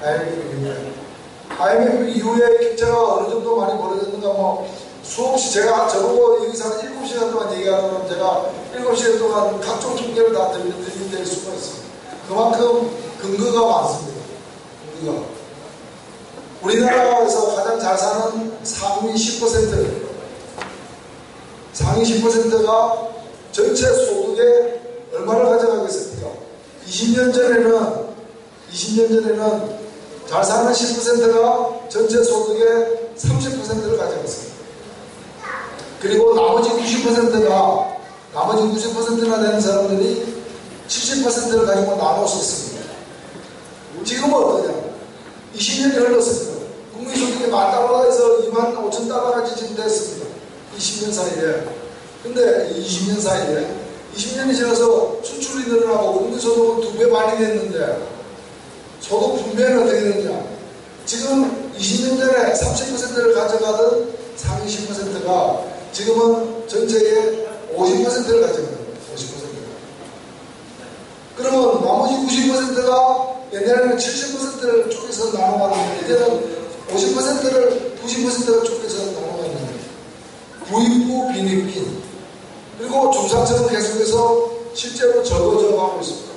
IMF 이후에 경찰가 어느 정도 많이 벌어졌는가, 뭐 수없이, 제가 저보고 여기서 한 7시간 동안 얘기하면 제가 7시간 동안 각종 통계를 다 들려드릴 수가 있습니다. 그만큼 근거가 많습니다. 근거가. 우리나라에서 가장 잘 사는 상위 10%, 상위 10%가 전체 소득의 얼마를 가져가겠습니까? 20년 전에는 잘 사는 10%가 전체 소득의 30%를 가져갔습니다. 그리고 나머지 90%나 되는 사람들이 70%를 가지고 나눠 썼습니다. 지금은 어떠냐? 20년이 흘렀습니다. 국민소득이 $10,000에서 $25,000까지 지금 됐습니다. 20년 사이에. 근데 20년이 지나서 수출이 늘어나고 국민소득은 2배 많이 됐는데 소득 분배는 어떻게 되느냐? 지금 20년 전에 30%를 가져가던 상위 10%가 지금은 전체의 50%를 가져갑니다. 50%. 그러면 나머지 90%가 옛날에는 70%를 쪼개서 나눠가는데 이제는 50%를 90%를 쪼개서 나눠가는데 부익부 빈익빈. 그리고 중산층은 계속해서 실제로 적어져 가고 있습니다.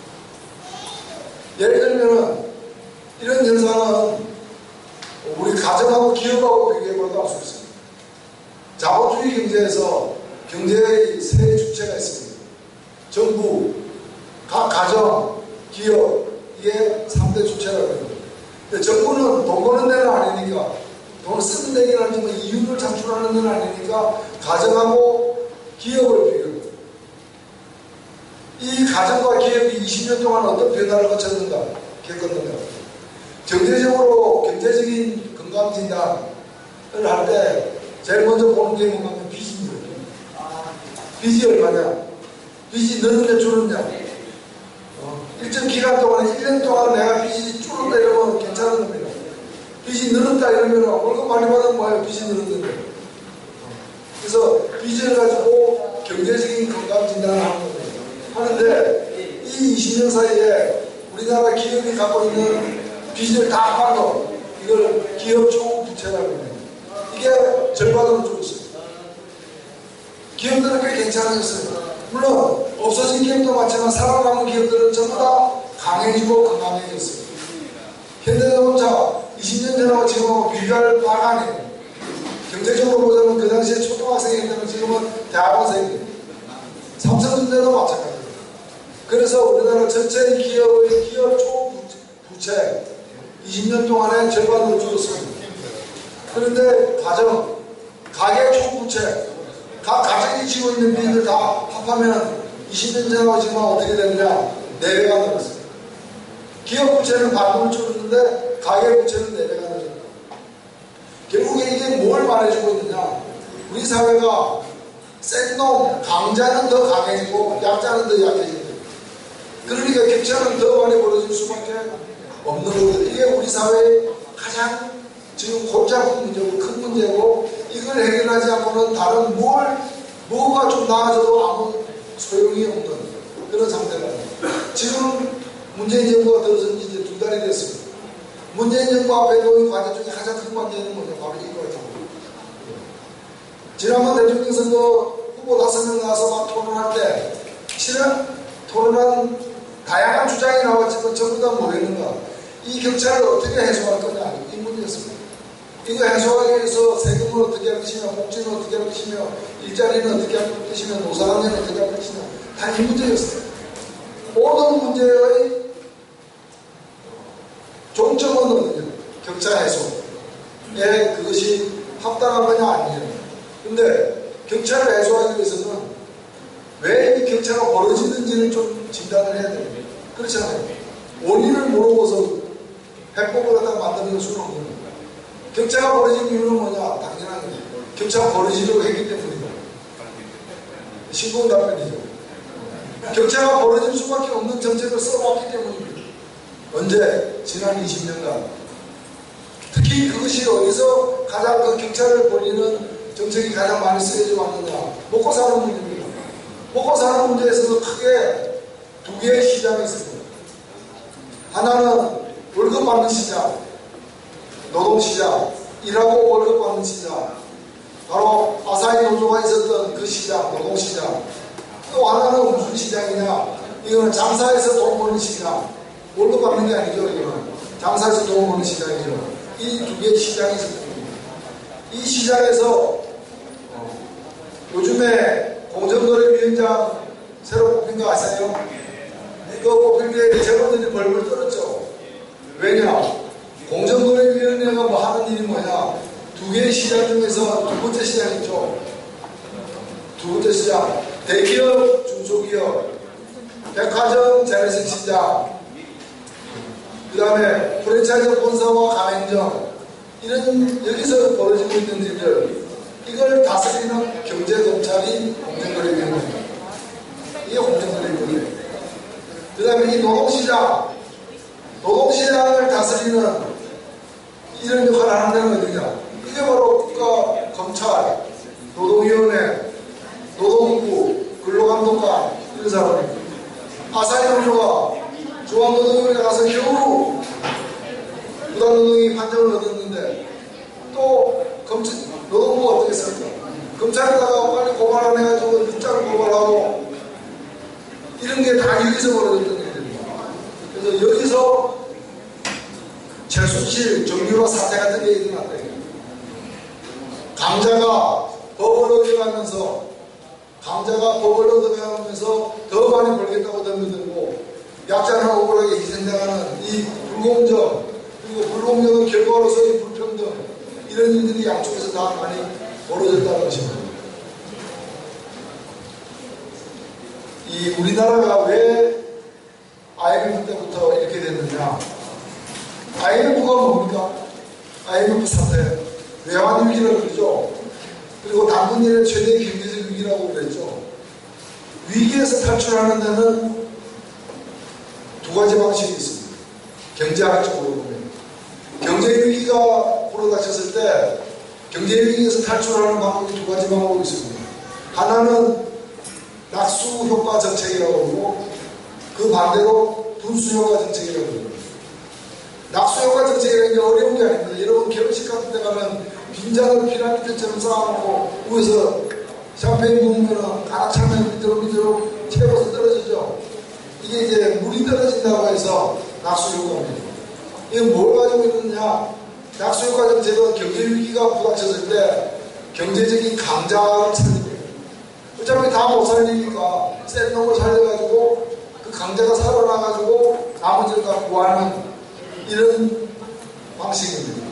예를 들면 이런 현상은 우리 가정하고 기업하고 비교해봐도 알 수 있습니다. 자본주의 경제에서 경제의 세 주체가 있습니다. 정부, 각 가정, 기업, 이게 3대 주체라고 합니다. 근데 정부는 돈 버는 데는 아니니까, 돈을 쓰는 데는 아니지만 이윤을 창출하는 데는 아니니까 가정하고 기업을 비교합니다. 이 가정과 기업이 20년 동안 어떤 변화를 겪었는가. 경제적으로 경제적인 건강진단을 할 때 제일 먼저 보는 게 뭐냐면 빚입니다. 빚이 얼마냐? 빚이 늘느냐 줄었냐? 일정 기간 동안에 1년 동안 내가 빚이 줄었다 이러면 괜찮은 겁니다. 빚이 늘었다 이러면 월급 많이 받으면 뭐예요? 빚이 늘었는데. 그래서 빚을 가지고 경제적인 건강 진단을 하는 겁니다. 하는데 이 20년 사이에 우리나라 기업이 갖고 있는 빚을 다 합한 이걸 기업 총 부채라고 합니다. 이게 절반으로 줄었어요. 기업들은 꽤 괜찮아졌어요. 물론 없어진 기업도 많지만 살아남은 기업들은 전부 다 강해지고 건강해졌어요. 현대자동차 20년 전하고 지금하고 비교할 바가 아니에요. 경제적으로 보자면 그 당시에 초등학생이었다면 지금은 대학원생이에요. 삼성전자도 마찬가지예요. 그래서 우리나라 전체 기업의 기업 총부채 20년 동안에 절반으로 줄었습니다. 그런데 가계 총부채, 각 가정이 지고 있는 빚을 다 합하면 20년 전하고 지금 어떻게 되느냐? 4배가 늘었어요. 기업 부채는 반으로 줄었는데 가계 부채는 4배가 늘었어요. 결국에 이게 뭘 말해주고 있느냐? 우리 사회가 센 놈, 강자는 더 강해지고 약자는 더 약해진다. 그러니까 격차는 더 많이 벌어질 수밖에 없는 거거든요. 이게 우리 사회의 가장 지금 골치 아픈 문제고 큰 문제고, 이걸 해결하지 않고는 다른 뭐가 좀 나아져도 아무 소용이 없는 그런 상태가 지금 문재인 정부가 들어선 지 이제 2달이 됐습니다. 문재인 정부 앞에 놓인 과제 중에 가장 큰 관계는 뭐냐? 바로 이거예요. 지난번 대통령 선거 후보 5명 나와서 막 토론할 때 실은 토론한 다양한 주장이 나왔지만 전부 다 뭐였는가? 이 격차를 어떻게 해소할 거냐? 이 문제였습니다. 이거 해소하기 위해서 세금을 어떻게 할 것이냐, 복지는 어떻게 할 것이며, 일자리는 어떻게 할 것이며, 노사관계는 어떻게 할 것이냐, 다 이 문제였어요. 모든 문제의 종점은 어디냐? 격차 해소에 그것이 합당한 거냐 아니냐. 근데 격차를 해소하기 위해서는 왜 이 격차가 벌어지는지를 좀 진단을 해야 됩니다. 그렇지 않아요? 원인을 모르고서 해법을 갖다 만드는 수는 없는 거예요. 격차가 벌어진 이유는 뭐냐? 당연한 거예요. 격차가 벌어지려고 했기 때문이다. 신공 답변이죠. 격차가 벌어질 수밖에 없는 정책을 써왔기 때문입니다. 언제? 지난 20년간. 특히 그것이 어디서 가장 그 격차를 벌이는 정책이 가장 많이 쓰여져 왔느냐? 먹고 사는 문제입니다. 먹고 사는 문제에서도 크게 두 개의 시장이 있습니다. 하나는 월급 받는 시장, 노동시장, 일하고 월급 받는 시장, 바로 아사히 노조가 있었던 그 시장, 노동시장. 또 하나는 무슨 시장이냐? 이거는 장사해서 돈 버는 시장. 월급 받는 게 아니죠, 이거는. 장사해서 돈 버는 시장이죠. 이 두 개의 시장이 있습니다. 이 시장에서 요즘에 공정거래위원장 새로 뽑힌 거 아세요? 이거 뽑힐 때 직원들이 벌벌 떨었죠. 왜냐? 공정거래위원회가 뭐 하는 일이 뭐냐? 두 개의 시장 중에서 두 번째 시장이죠. 두 번째 시장. 대기업, 중소기업, 백화점, 재래식 시장, 그 다음에 프랜차이즈 본사와 가맹점, 이런 여기서 벌어지고 있는 일들, 이걸 다스리는 경제검찰이 공정거래위원회입니다. 이게 공정거래위원회. 그 다음에 이 노동시장, 노동시장을 다스리는 이런 역할을 하는 데는 어디냐? 이게 바로 국가, 검찰, 노동위원회, 노동부, 근로감독관, 이런 사람입니다. 아사히 노조가 중앙노동위원회 가서 겨우 부당노동이 판정을 얻었는데 또 노동부가 어떻게 했습니까? 검찰에다가 빨리 고발 안 해가지고 육자를 고발하고 이런 게 다 여기서 벌어졌던 일입니다. 그래서 여기서 최순실, 정유라 사태 같은 게 일어났다. 강자가 법을 얻어가면서 더 많이 벌겠다고 덤벼들고 약자는 억울하게 희생당하는 이 불공정, 그리고 불공정의 결과로서의 불평등, 이런 일들이 양쪽에서 다 많이 벌어졌다는 것입니다. 이 우리나라가 왜 IMF 때부터 이렇게 됐느냐? IMF가 뭡니까? IMF 사태, 외환위기라고 그러죠. 그리고 당근일의 최대 경제적 위기라고 그랬죠. 위기에서 탈출하는 데는 두 가지 방식이 있습니다. 경제학적으로 보면. 경제위기가 불어닥쳤을 때 경제위기에서 탈출하는 방법이 두 가지 방법이 있습니다. 하나는 낙수효과 정책이라고 하고 그 반대로 분수효과 정책이라고 합니다. 낙수효과 정책이라는 게 어려운 게 아닙니다. 여러분 결혼식 같은 데 가면 빈장을 피라미드처럼 쌓아놓고 위에서 샴페인 부으면 가락 차면 밑으로 채워서 떨어지죠. 이게 이제 물이 떨어진다고 해서 낙수효과입니다. 이건 뭘 가지고 있느냐? 낙수효과 정책은 경제위기가 부닥쳤을 때 경제적인 강자를 살립니다. 어차피 다 못 살리니까 센 놈을 살려가지고 그 강자가 살아나가지고 나머지를 다 구하는 이런 방식입니다.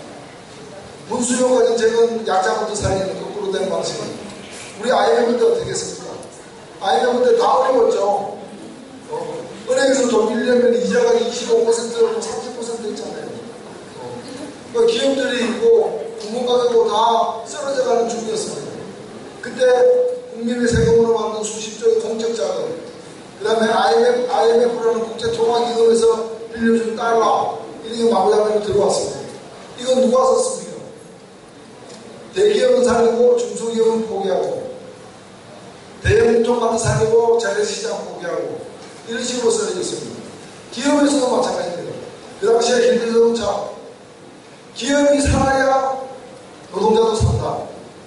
분수효과 정책은 약자부터 살리는 거꾸로 된 방식입니다. 우리 IMF 때 어떻게 했습니까? IMF 때 다 어려웠죠. 은행에서 돈 빌리려면 이자가 25%로 30% 있잖아요. 그러니까 기업들이 있고 국문가격도 다 쓰러져가는 중이었습니다. 그때 국민의 세금으로 받는 수십조의 공적 자금, 그 다음에 IMF라는 국제통화기금에서 빌려준 달러, 이런 게 마구잡이로 들어왔습니다. 이건 누가 썼습니까? 대기업은 살리고 중소기업은 포기하고, 대형유통가는 살리고 재래시장 포기하고, 이런 식으로 쓰여졌습니다. 기업에서도 마찬가지입니다. 그 당시에 현대자동차, 기업이 살아야 노동자도 산다.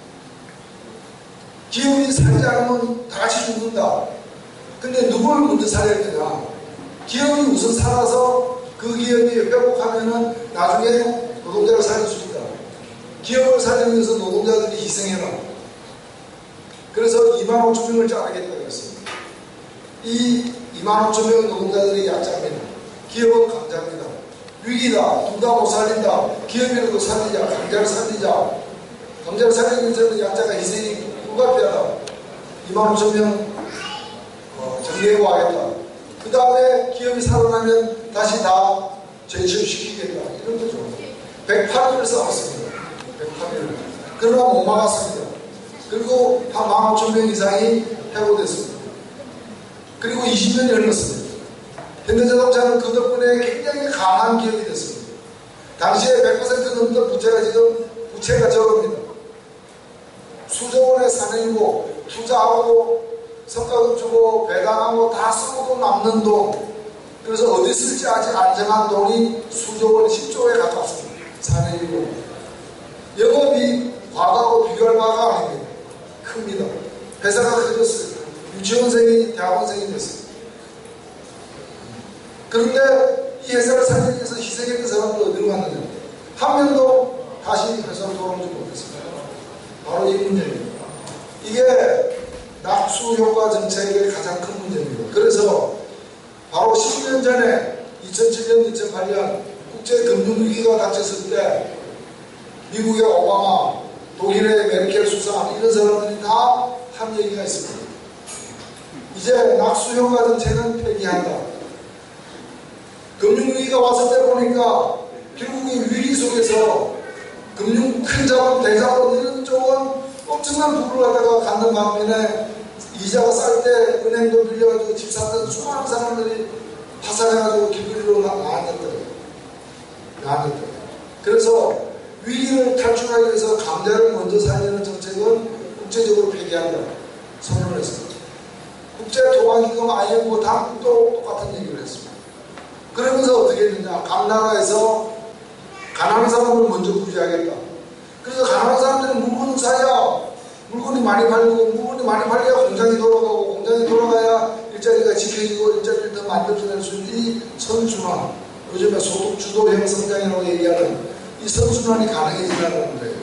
기업이 살지 않으면 다 같이 죽는다. 근데 누굴 먼저 살려야 되냐? 기업이 우선 살아서 그 기업이 회복하면은 나중에 노동자를 살릴 수 있다. 기업을 살리기 위해서 노동자들이 희생해라. 그래서 25,000명을 자르겠다 그랬습니다. 이 25,000명 노동자들이 약자입니다. 기업은 강자입니다. 위기다. 둘 다 못 살린다. 기업이라도 살리자. 강자를 살리자. 강자를 살리기 위해서는 약자가 희생이 불가피하다. 25,000명 정리해고 하겠다. 그 다음에 기업이 살아나면 다시 다 재취업시키겠다. 이런 거죠. 108일을 싸웠습니다. 108일. 그러나 못 막았습니다. 그리고 한 15,000명 이상이 해고됐습니다. 그리고 20년이 흘렀습니다. 현대자동차는 그 덕분에 굉장히 강한 기업이 됐습니다. 당시에 100% 넘는 부채가 지금 부채가 적습니다. 수조 원의 산행이고 투자하고 성과급 주고 배당하고 다 쓰고도 남는 돈, 그래서 어디 쓸지 아직 안 정한 돈이 수조 원 10조에 가깝습니다. 산행이고 영업이 과거하고 비교할 바가 아닙니다. 큽니다. 회사가 커졌어요. 유치원생이 대학원생이 됐어요. 그런데 이 회사를 살리기 위해서 희생했던 사람도 어디로 갔느냐? 한 명도 다시 회사로 돌아오지 못했습니다. 바로 이 문제입니다. 이게 낙수 효과 정책의 가장 큰 문제입니다. 그래서 바로 10년 전에 2007년, 2008년 국제금융위기가 닥쳤을 때 미국의 오바마, 독일의 메르켈 수상 이런 사람들이 다 한 얘기가 있습니다. 이제 낙수 효과 정책은 폐기한다. 금융위기가 왔을 때 보니까 결국 이 위기 속에서 금융 큰 자본, 대자본 이런 쪽은 엄청난 부를 갖다가 갖는 반면에 이자가 쌀 때 은행도 빌려가지고 집 샀던 수많은 사람들이 파산해가지고 길거리로 나앉았더라고요. 그래서 위기를 탈출하기 위해서 강자를 먼저 살리는 정책은 국제적으로 폐기한다. 선언했습니다. 국제통화기금 IMF 당국도 똑같은 얘기를 했습니다. 그러면서 어떻게 했느냐. 각 나라에서 가난한 사람을 먼저 구제하겠다. 그래서 가난한 사람들은 물건을 사야 물건이 많이 팔리고, 물건이 많이 팔려야 공장이 돌아가고, 공장이 돌아가야 일자리가 지켜지고 일자리를 더 만들어낼 수 있는 이 선순환, 요즘에 소득주도형 성장이라고 얘기하는 이 선순환이 가능해진다는 거예요.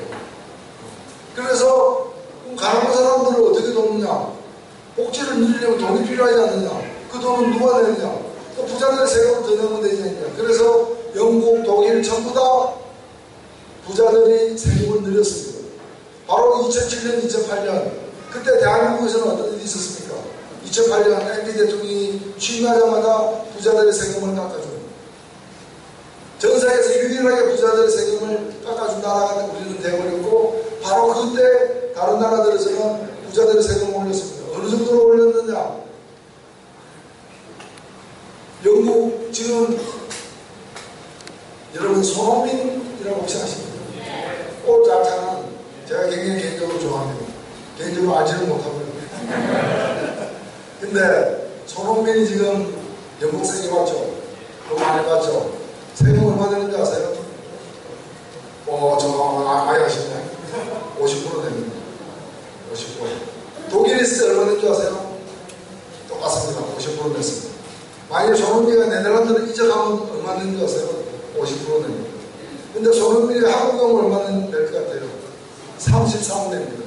그래서 가난한 사람들을 어떻게 돕느냐? 복지를 누리려면 돈이 필요하지 않느냐? 그 돈은 누가 내느냐? 또 부자들의 세금을 더 내면 되지 않느냐? 그래서 영국, 독일 전부 다 부자들이 세금을 늘렸습니다. 바로 2007년, 2008년 그때 대한민국에서는 어떤 일이 있었습니까? 2008년 MB 대통령이 취임하자마자 부자들의 세금을 깎아줍니다. 전 세계에서 유일하게 부자들의 세금을 깎아준 나라가 우리는 되어버렸고, 바로 그때 다른 나라들에서는 부자들의 세금을 올렸습니다. 어느 정도로 올렸느냐? 영국 지금 여러분 손흥민이라고 혹시 아십니까? 잘 타는, 제가 굉장히 개인적으로 좋아합니다. 개인적으로 알지는 못하고요. 근데 손흥민이 지금 영국 세계 받죠? 그거 많이 받죠? 세금 얼마 되는지 아세요? 많이 아시네. 50% 됩니다. 50%. 독일이 있을 때 얼마 되는지 아세요? 똑같습니다. 50% 냈습니다. 만약에 손흥민이가 네덜란드를 이적하면 얼마 되는지 아세요? 50% 됩니다. 근데 손흥민이 한국에 오면 얼마 낼 것 같아요? 33 됩니다.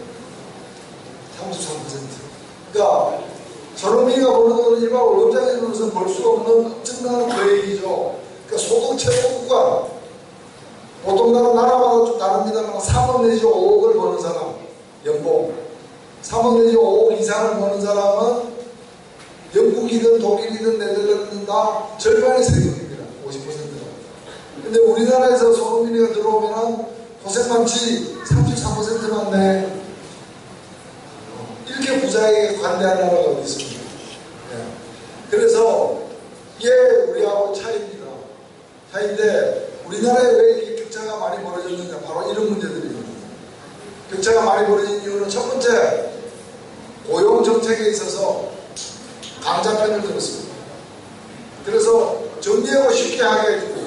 33%. 그러니까 손흥민이가 버는 돈은 일반 월급장에서 벌 수 없는 엄청난 거액이죠. 그러니까 소득 최고 구간, 보통 나라마다 좀 다릅니다만 3억 내지 5억을 버는 사람, 연봉 3억 내지 5억 이상을 버는 사람은 영국이든 독일이든 네덜란드든 다 절반의 세금입니다. 50%가. 근데 우리나라에서 손흥민이가 들어오면 고생 많지 33%만 내. 이렇게 부자에게 관대한 나라가 어디 있습니까? 네. 그래서 이게 우리하고 차이입니다. 차이인데 우리나라에 왜 이렇게 격차가 많이 벌어졌느냐? 바로 이런 문제들입니다. 격차가 많이 벌어진 이유는 첫 번째, 고용 정책에 있어서 강자편을 들었습니다. 그래서 정리하고 쉽게 하게 해주고,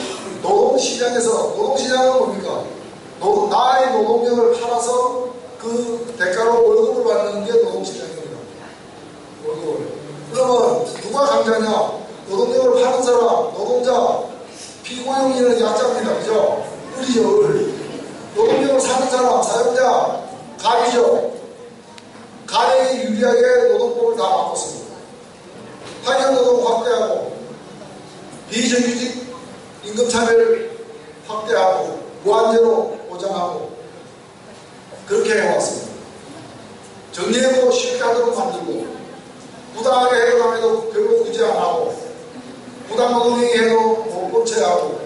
노동시장은 뭡니까? 나의 노동력을 팔아서 그 대가로 월급을 받는 게 노동시장입니다. 월급을. 그러면 누가 강자냐? 노동력을 파는 사람, 노동자, 피고용인은 약자입니다. 그죠? 을이죠, 을. 노동력을 사는 사람, 사용자, 갑이죠. 가액이 유리하게 노동법을 다 바꿨습니다. 파견노동 확대하고, 비정규직 임금차별 확대하고, 무한제로 보장하고, 그렇게 해왔습니다. 정리해도 쉽게 하도록 만들고, 부당하게 해도 결국 구제 안 하고, 부당노동행위 해도 못 고쳐하고,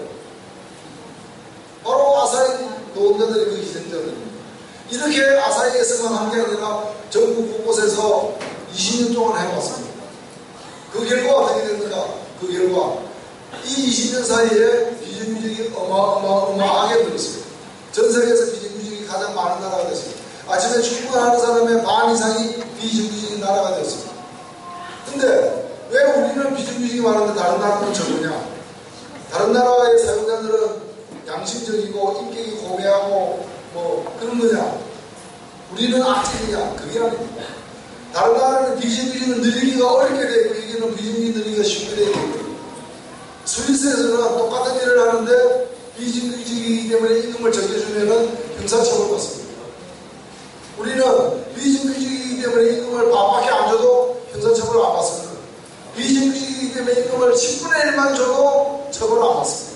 바로 아사히 노동자들이 그 희생자들입니다. 이렇게 아사히에서만 한 게 아니라 전국 곳곳에서 20년 동안 해왔습니다. 그 결과 어떻게 됐는가? 그 결과 이 20년 사이에 비정규직이 어마어마하게 늘었습니다. 전 세계에서 비정규직이 가장 많은 나라가 됐습니다. 아침에 출근하는 사람의 반 이상이 비정규직인 나라가 되었습니다. 근데 왜 우리는 비정규직이 많은데 다른 나라는 적으냐? 다른 나라의 사용자들은 양심적이고 인격이 고매하고 뭐 그런 거냐? 우리는 악질이냐? 그게 아닙니다. 다른 나라는 비정규직은 늘리기가 어렵게 되고 여기는 비정규직 늘리기가 쉽게 되고 스위스에서는 똑같은 일을 하는데 비정규직이기 때문에 임금을 적게 주면은 형사처벌 받습니다. 우리는 비정규직이기 때문에 임금을 반밖에 안 줘도 형사처벌 안 받습니다. 비정규직이기 때문에 임금을 10분의 1만 줘도 처벌 안 받습니다.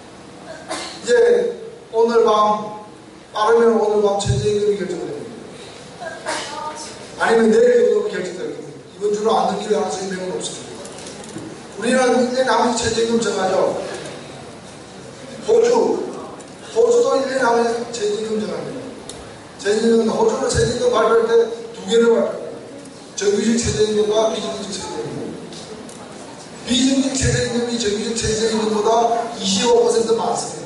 이제 오늘 밤 빠르면 오늘 밤 최저임금이 결정됩니다. 아니면 내일 임금이 결정될 겁니다. 이번 주는 안 넘기려 하는 생명은 없습니다. 우리는 1년에 한 번씩 최저임금 정하죠. 호주도 1년에 한 번씩 최저임금 정합니다. 호주는 최저임금 발표할 때 두 개를 발표합니다. 정규직 최저임금과 비정규직 최저임금. 비정규직 최저임금이 정규직 최저임금보다 25% 많습니다.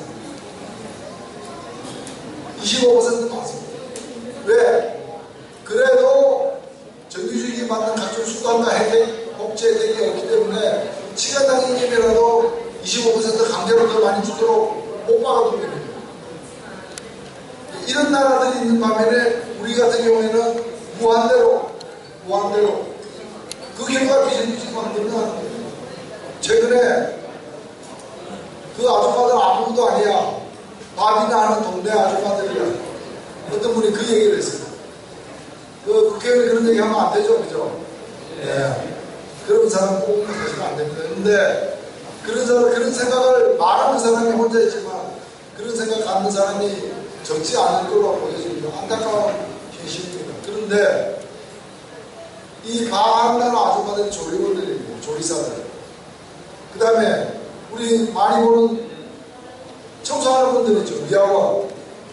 25% 많습니다. 왜? 그래도 정규직이 받는 각종 수당과 혜택, 복지 혜택이 없기 때문에 시간당임이라도 25% 강제로 더 많이 주도록 못 박아두게 됩니다. 이런 나라들이 있는 반면에 우리 같은 경우에는 무한대로 그 결과 비정규직 만들면 하는 거예요. 최근에 그 아줌마들 아무것도 아니야. 밥이나 하는 동네 아줌마들이야. 어떤 분이 그 얘기를 했어요. 그 국회의원이 그런 얘기 하면 안 되죠, 그죠? 예. 그런 사람 뽑으면 사실 안 됩니다. 근데 그런 생각을 말하는 사람이 혼자 있지만 그런 생각 갖는 사람이 적지 않을 걸로 보여집니다. 안타까운 현실입니다. 그런데 이 방한나라 아줌마들이 조리원들입니다. 조리사들. 그 다음에 우리 많이 보는 청소하는 분들 있죠. 미화원.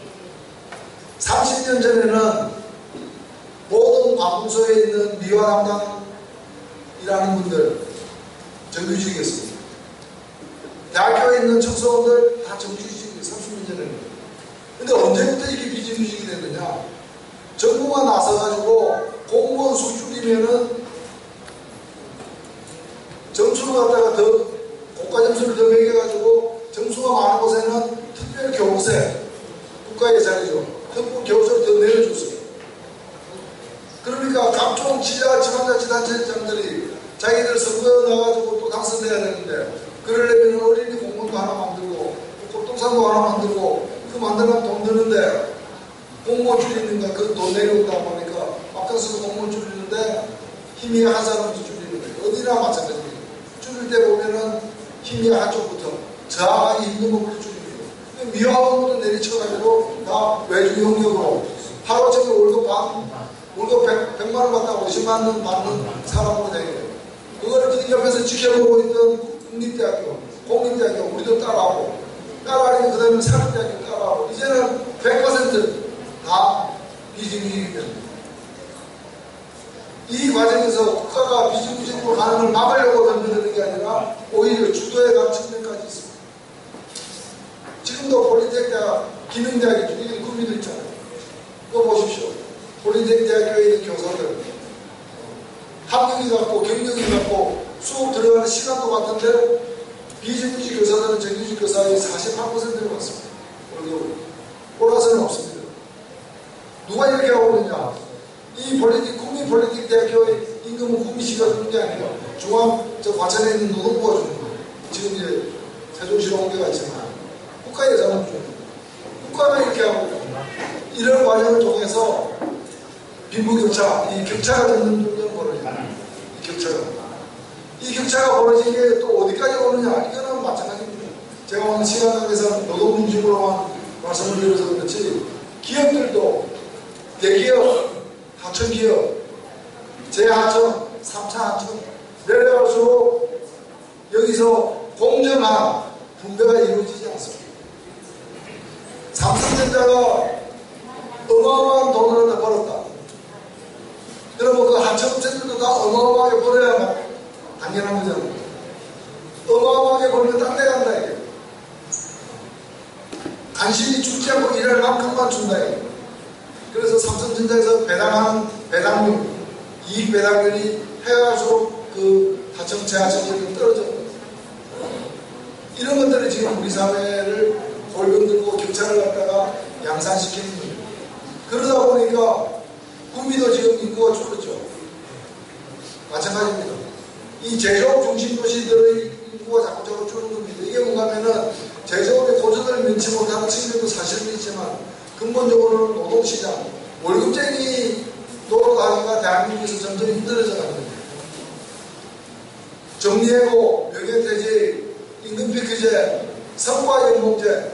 30년 전에는 모든 관공서에 있는 미화 담당이라는 분들 정규직이었습니다. 대학교에 있는 청소원들 다 정규직이에요. 30년 전에는. 근데 언제부터 이게 비정규직이 됐느냐? 정부가 나서가지고 공무원 수 줄이면은 점수를 갖다가 더 고가 점수를 더 매겨가지고 점수가 많은 곳에는 특별 교부세 국가 예산이죠. 특별 교부세를 더 내려줬어요. 그러니까 각종 지방자치단체장들이 자기들 선거 나가지고 또 당선돼야 되는데 그러려면 어린이 공원도 하나 만들고 교통상도 하나 만들고 그 만들면 돈 드는데 공무원 줄이는가 그 돈 내려온다고 하니까 앞장서서 공무원 줄이는데 힘이 한 사람도 줄이는 거예요. 어디나 마찬가지예요. 줄일 때 보면은 힘이 한쪽부터 저항하기 힘든 부분을 줄입니다. 미화원으로 내리쳐가지고 다 외주 영역으로 하루 종일 월급 100만 원 받다가 50만 원 받는 사람으로 되게 그거를 옆에서 지켜보고 있던 국립대학교, 공립대학교 우리도 따라하고 따라하니까 그 다음에 사립대학교 따라하고 이제는 100%다 비정규직이 됩니다. 이 과정에서 국가가 비정규직으로 가는 걸 막으려고 던져내는 게 아니라 오히려 주도해 간 측면까지 있습니다. 지금도 폴리텍 대학, 기능대학이 이게 구비도 있잖아요. 그거 보십시오. 폴리텍 대학교에 있는 교사들 학력이 같고 경력이 같고 수업 들어가는 시간도 같은데 비정규직 교사들은 정규직 교사의 48%를 받습니다. 보라서는 없습니다. 누가 이렇게 하고 있느냐? 이 국민 폴리틱 대학교의 임금은 국민시가 주는 게 아니에요. 과천에 있는 노동부가 주는 거예요. 지금 이제 세종시로 옮겨갔지만 국가 예산을 주는 거예요. 국가가 이렇게 하고 이런 과정을 통해서 빈부격차, 이 격차가 점점 벌어집니다. 이 격차가 벌어지게 또 어디까지 오느냐? 이거는 마찬가지입니다. 제가 오늘 시간 관계상 노동민중으로만 말씀을 드려서 그렇지 기업들도 대기업, 하청기업, 재하청, 3차 하청 내려갈수록 여기서 공정한 분배가 이루어지지 않습니다. 삼성전자가 어마어마한 돈을 갖다 벌었다. 그러면 그 하청업체들도 다 어마어마하게 벌어야만 당연한 거잖아요. 어마어마하게 벌면 딴 데 간다 이게. 간신히 주지 않고 일할 만큼만 준다 이게. 그래서 들어서 삼성전자에서 배당하는 배당률, 이익 배당률이 해가 갈수록 그 하청, 재하청률이 떨어져요. 이런 것들이 지금 우리 사회를 골병들고 경찰을 갖다가 양산시키는 거예요. 그러다 보니까 구미도 지금 인구가 줄었죠. 마찬가지입니다. 이 제조업 중심 도시들의 인구가 자꾸 줄는 겁니다. 이게 뭔가 하면은 제조업의 고전을 면치 못하는 측면도 사실은 있지만 근본적으로는 노동시장, 월급쟁이 노릇하기가 대한민국에서 점점 힘들어져 가는 겁니다. 정리해고, 명예퇴직, 임금피크제, 성과연봉제.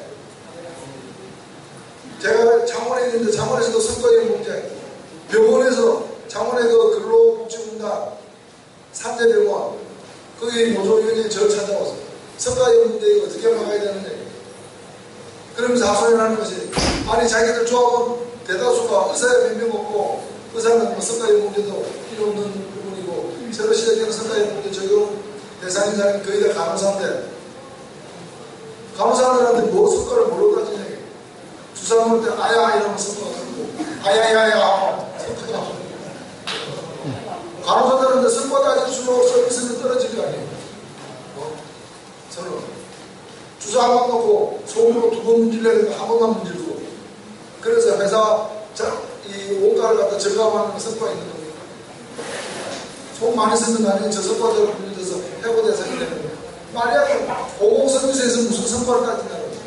제가 창원에 있는데 창원에서도 성과연봉제, 병원에서 창원의 그 근로복지공단, 산재병원, 거기 노조위원회 저 찾아와서 성과연봉제 이거 어떻게 막아야 되는데, 그러면서 하소연하는 것이, 아니 자기들 조합은 대다수가 의사에 몇 명 없고 의사는 뭐 성과연봉제도 필요 없는 부분이고 새로 시작되는 성과연봉제 적용 대상인 사람이 거의 다 간호사인데 간호사들한테 뭐 성과를 뭘로 따지냐, 주사 먹을 때 아야 이러면 성과가 들고 아야야야 성과가 간호사들한테 성과 따질수록 서비스는 떨어질 거 아니에요. 서로 주사 한 번 놓고 소음으로 2번 문질러야 되니까 한 번만 문질고, 그래서 회사 이 원가를 갖다 절감하는 성과가 있는 겁니다. 소음 많이 쓰는 거 아니에요. 저 성과대로 분류돼서 해고 대상이 되는 거예요. 말이 안 돼. 공공서비스에서 무슨 성과를 따진다는 거예요.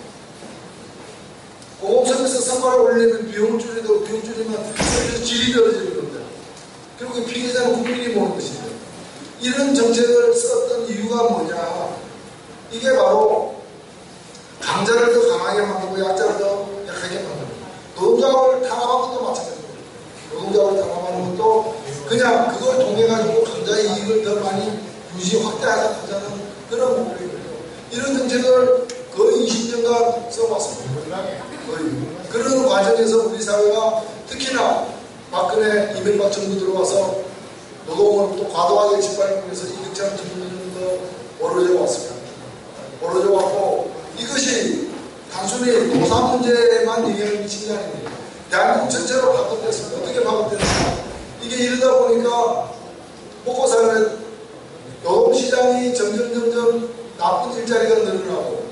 공공서비스 성과를 올리면 비용을 줄이고 비용 줄이면 서비스 질이 떨어지는 겁니다. 그리고 그 피해자는 국민이 보는 것인데, 이런 정책을 썼던 이유가 뭐냐, 이게 바로 강자를 더 강하게 만들고 약자를 더 약하게 만들고, 노동자를 탄압하는 것도 마찬가지입니다. 노동자를 탄압하는 것도 그냥 그걸 통해가지고 강자의 이익을 더 많이 유지 확대하자는 그런 목표입니다. 이런 정책을 거의 20년간 써왔습니다. 거의. 그런 과정에서 우리 사회가 특히나 박근혜 이명박 정부 들어와서 노동을 또 과도하게 짓밟으면서 이득참 정부는 더 벌어져 왔습니다. 벌어져 왔고, 이것이 단순히 노사 문제에만 영향을 미친 게 아닙니다. 대한민국 전체로 파급됐습니다. 어떻게 파급됐습니까? 이게 이러다 보니까 먹고 사는 노동시장이 점점 나쁜 일자리가 늘어나고,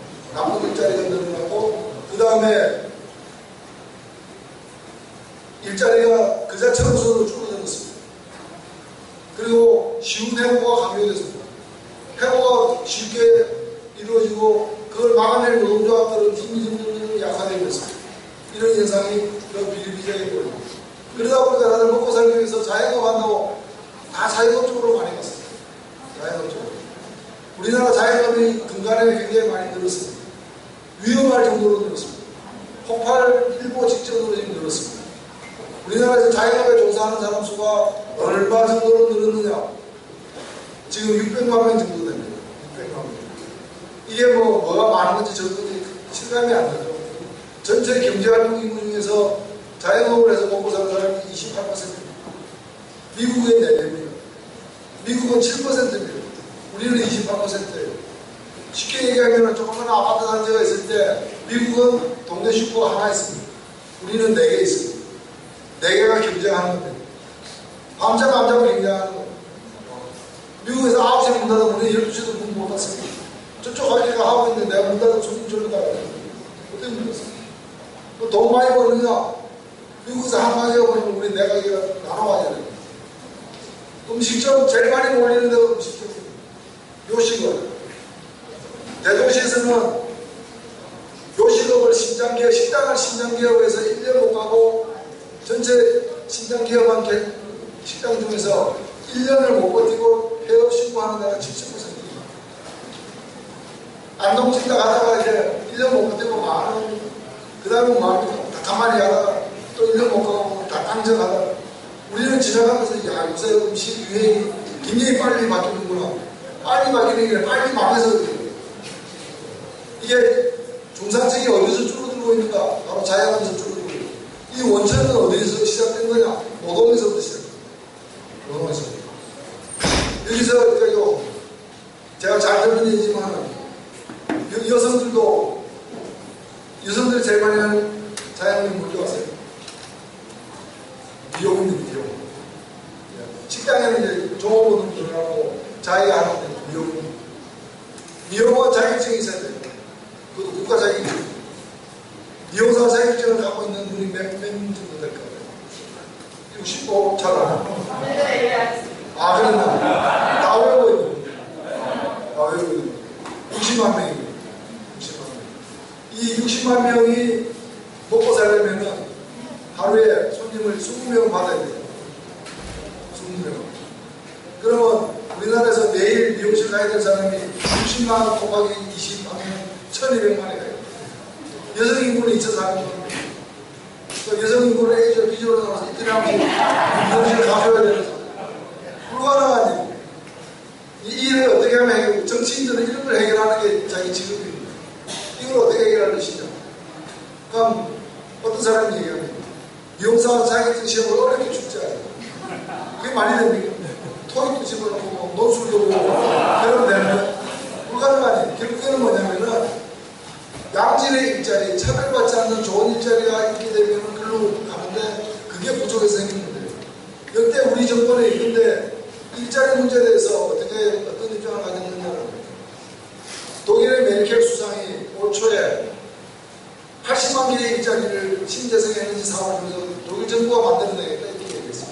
그 다음에 일자리가 그 자체로서도 줄어들었습니다. 그리고 쉬운 해고가 강요됐습니다. 해고가 쉽게 이루어지고 그걸 막아낼 노동조합들은 힘이 점점 약화되었습니다. 이런 현상이 더 비일비재해 보입니다. 그러다 보니까 다들 먹고 살기 위해서 자영업 한다고 다 자영업 쪽으로 많이 갔습니다. 자영업 쪽으로. 우리나라 자영업이 근간에 굉장히 많이 늘었습니다. 위험할 정도로 늘었습니다. 폭발 일보 직전으로 지금 늘었습니다. 우리나라에서 자영업에 종사하는 사람 수가 얼마 정도로 늘었느냐? 지금 600만 명 정도 됩니다. 600만 명. 이게 뭐가 많은 건지 적은 건지 실감이 안 나죠. 전체 경제활동 인구 중에서 자영업을 해서 먹고 사는 사람이 28%입니다. 미국의 4배입니다. 미국은 7%입니다. 우리는 28%예요. 쉽게 얘기하면 조그만 아파트 단지가 있을 때 미국은 동네 슈퍼가 하나 있습니다. 우리는 4개 있습니다. 4개가 경쟁하는 겁니다. 밤잠 경쟁하는 겁니다. 미국에서 9시에 문 닫으면 우리는 12시도 문 못 닫습니다. 저쪽 가게가 하고 있는데 내가 문 닫아서 손님 졸로 가야 돼요. 어떻게 문닫습니까? 돈 많이 버느냐? 미국에서 한 가게가 버리면 우리 4가게가 나눠가야 돼요. 음식점 제일 많이 몰리는 데가 음식점입니다. 요식업. 대도시에서는 요식업을 식당을 신장기업에서 1년 못 가고 전체 신장기업한 식당 중에서 1년을 못 버티고 폐업 신고하는 데가 70%입니다. 안동식당 하다가 이제 1년 못 버티고 많은, 그 다음에 다 가만히 하다가 또 1년 못 가고 다 당정하다가 우리는 지나가면서 야, 요새 음식 유행이 굉장히 빨리 바뀌는구나. 빨리 바뀌는 게 빨리 망해서 그래요. 이게 중산층이 어디서 줄어들고 있는가? 바로 자영업에서 줄어들고 있는. 이 원천은 어디서 시작된 거냐? 노동에서부터 시작됩니다. 노동에서. 여기서 그러니까 제가 잘 들은 얘기지만 여성들이 제일 많이 하는 자영업이 뭔지 아세요? 자격증이 있어야 돼요. 그것도 국가 자격증. 미용사 자격증을 갖고 있는 분이 몇 정도 될까요? 65? 잘 알아요. 아, 그랬나? 다 외우고 있는. 다 외우고 있는. 60만 명이에요. 60만 명. 이 60만 명이 먹고 살려면은 하루에 손님을 20명 받아야 돼요. 20명. 그러면 우리나라에서 매일 미용실 가야 될 사람이 60만 곱하기 20 하면 1200만이 가요. 여성 인구는 2,400만. 여성 인구를 A조, B조로 나눠서 이틀에 한 번 미용실 가셔야 되는 사람. 불가능한 일. 이 일을 어떻게 하면 해결, 정치인들은 이런 걸 해결하는 게 자기 직업입니다. 이걸 어떻게 해결할 것이냐. 그럼 어떤 사람이 얘기합니다. 미용사 자격증 시험을 어렵게 출제해요. 그게 말이 됩니까? 토익도 집어넣고 뭐 논술도 보고 그러면 되는데 불가능한 일. 결국에는 뭐냐면은 양질의 일자리, 차별받지 않는 좋은 일자리가 있게 되면 글로 가는데 그게 부족해서 생기는 거예요. 역대 우리 정권에 있는데 일자리 문제에 대해서 어떤 입장을 가졌느냐는 독일의 메르켈 수상이 올 초에 80만 개의 일자리를 신재생 에너지 사업을 통해서 독일 정부가 만들어내겠다 이렇게 얘기했습니다.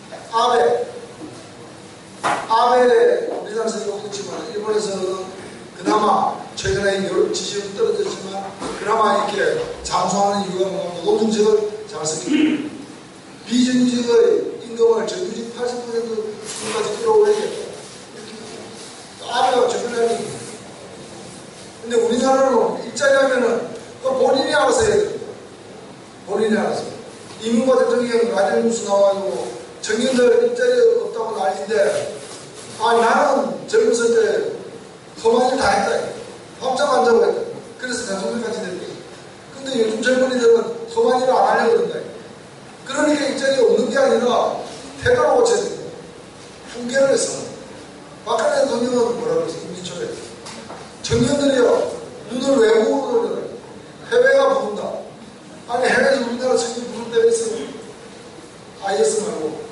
아베 우리나라에서 욕했지만 일본에서는 그나마 최근에 지지율이 떨어졌지만 그나마 이렇게 장수하는 이유가 뭐냐면 노동정책을 잘 쓰기. 비정규직의 임금을 정규직 80%까지 끌어올리겠다. 아베가 적극하는. 근데 우리나라는 일자리 하면은 본인이 알아서 해야 됩니다. 본인이 알아서. 이명박 대통령이 라디오 뉴스 나와가지고 청년들 일자리 없다고 난리인데 나는 젊었을 때 험한 일 다 했다. 밥장 안 자고 했다. 그래서 대통령까지 됐다. 근데 요즘 젊은이들은 험한 일을 안 하려고 그런다. 그러니까 일자리 없는 게 아니라 태도를 고쳐야 됩니다. 훈계를 했어. 박근혜 대통령은 뭐라고 했어? 임기초에. 청년들이요. 눈을 외국으로 돌려라. 해외가 부른다. 아니 해외에서 우리나라 청년 부를 때가 있어요. IS 말고.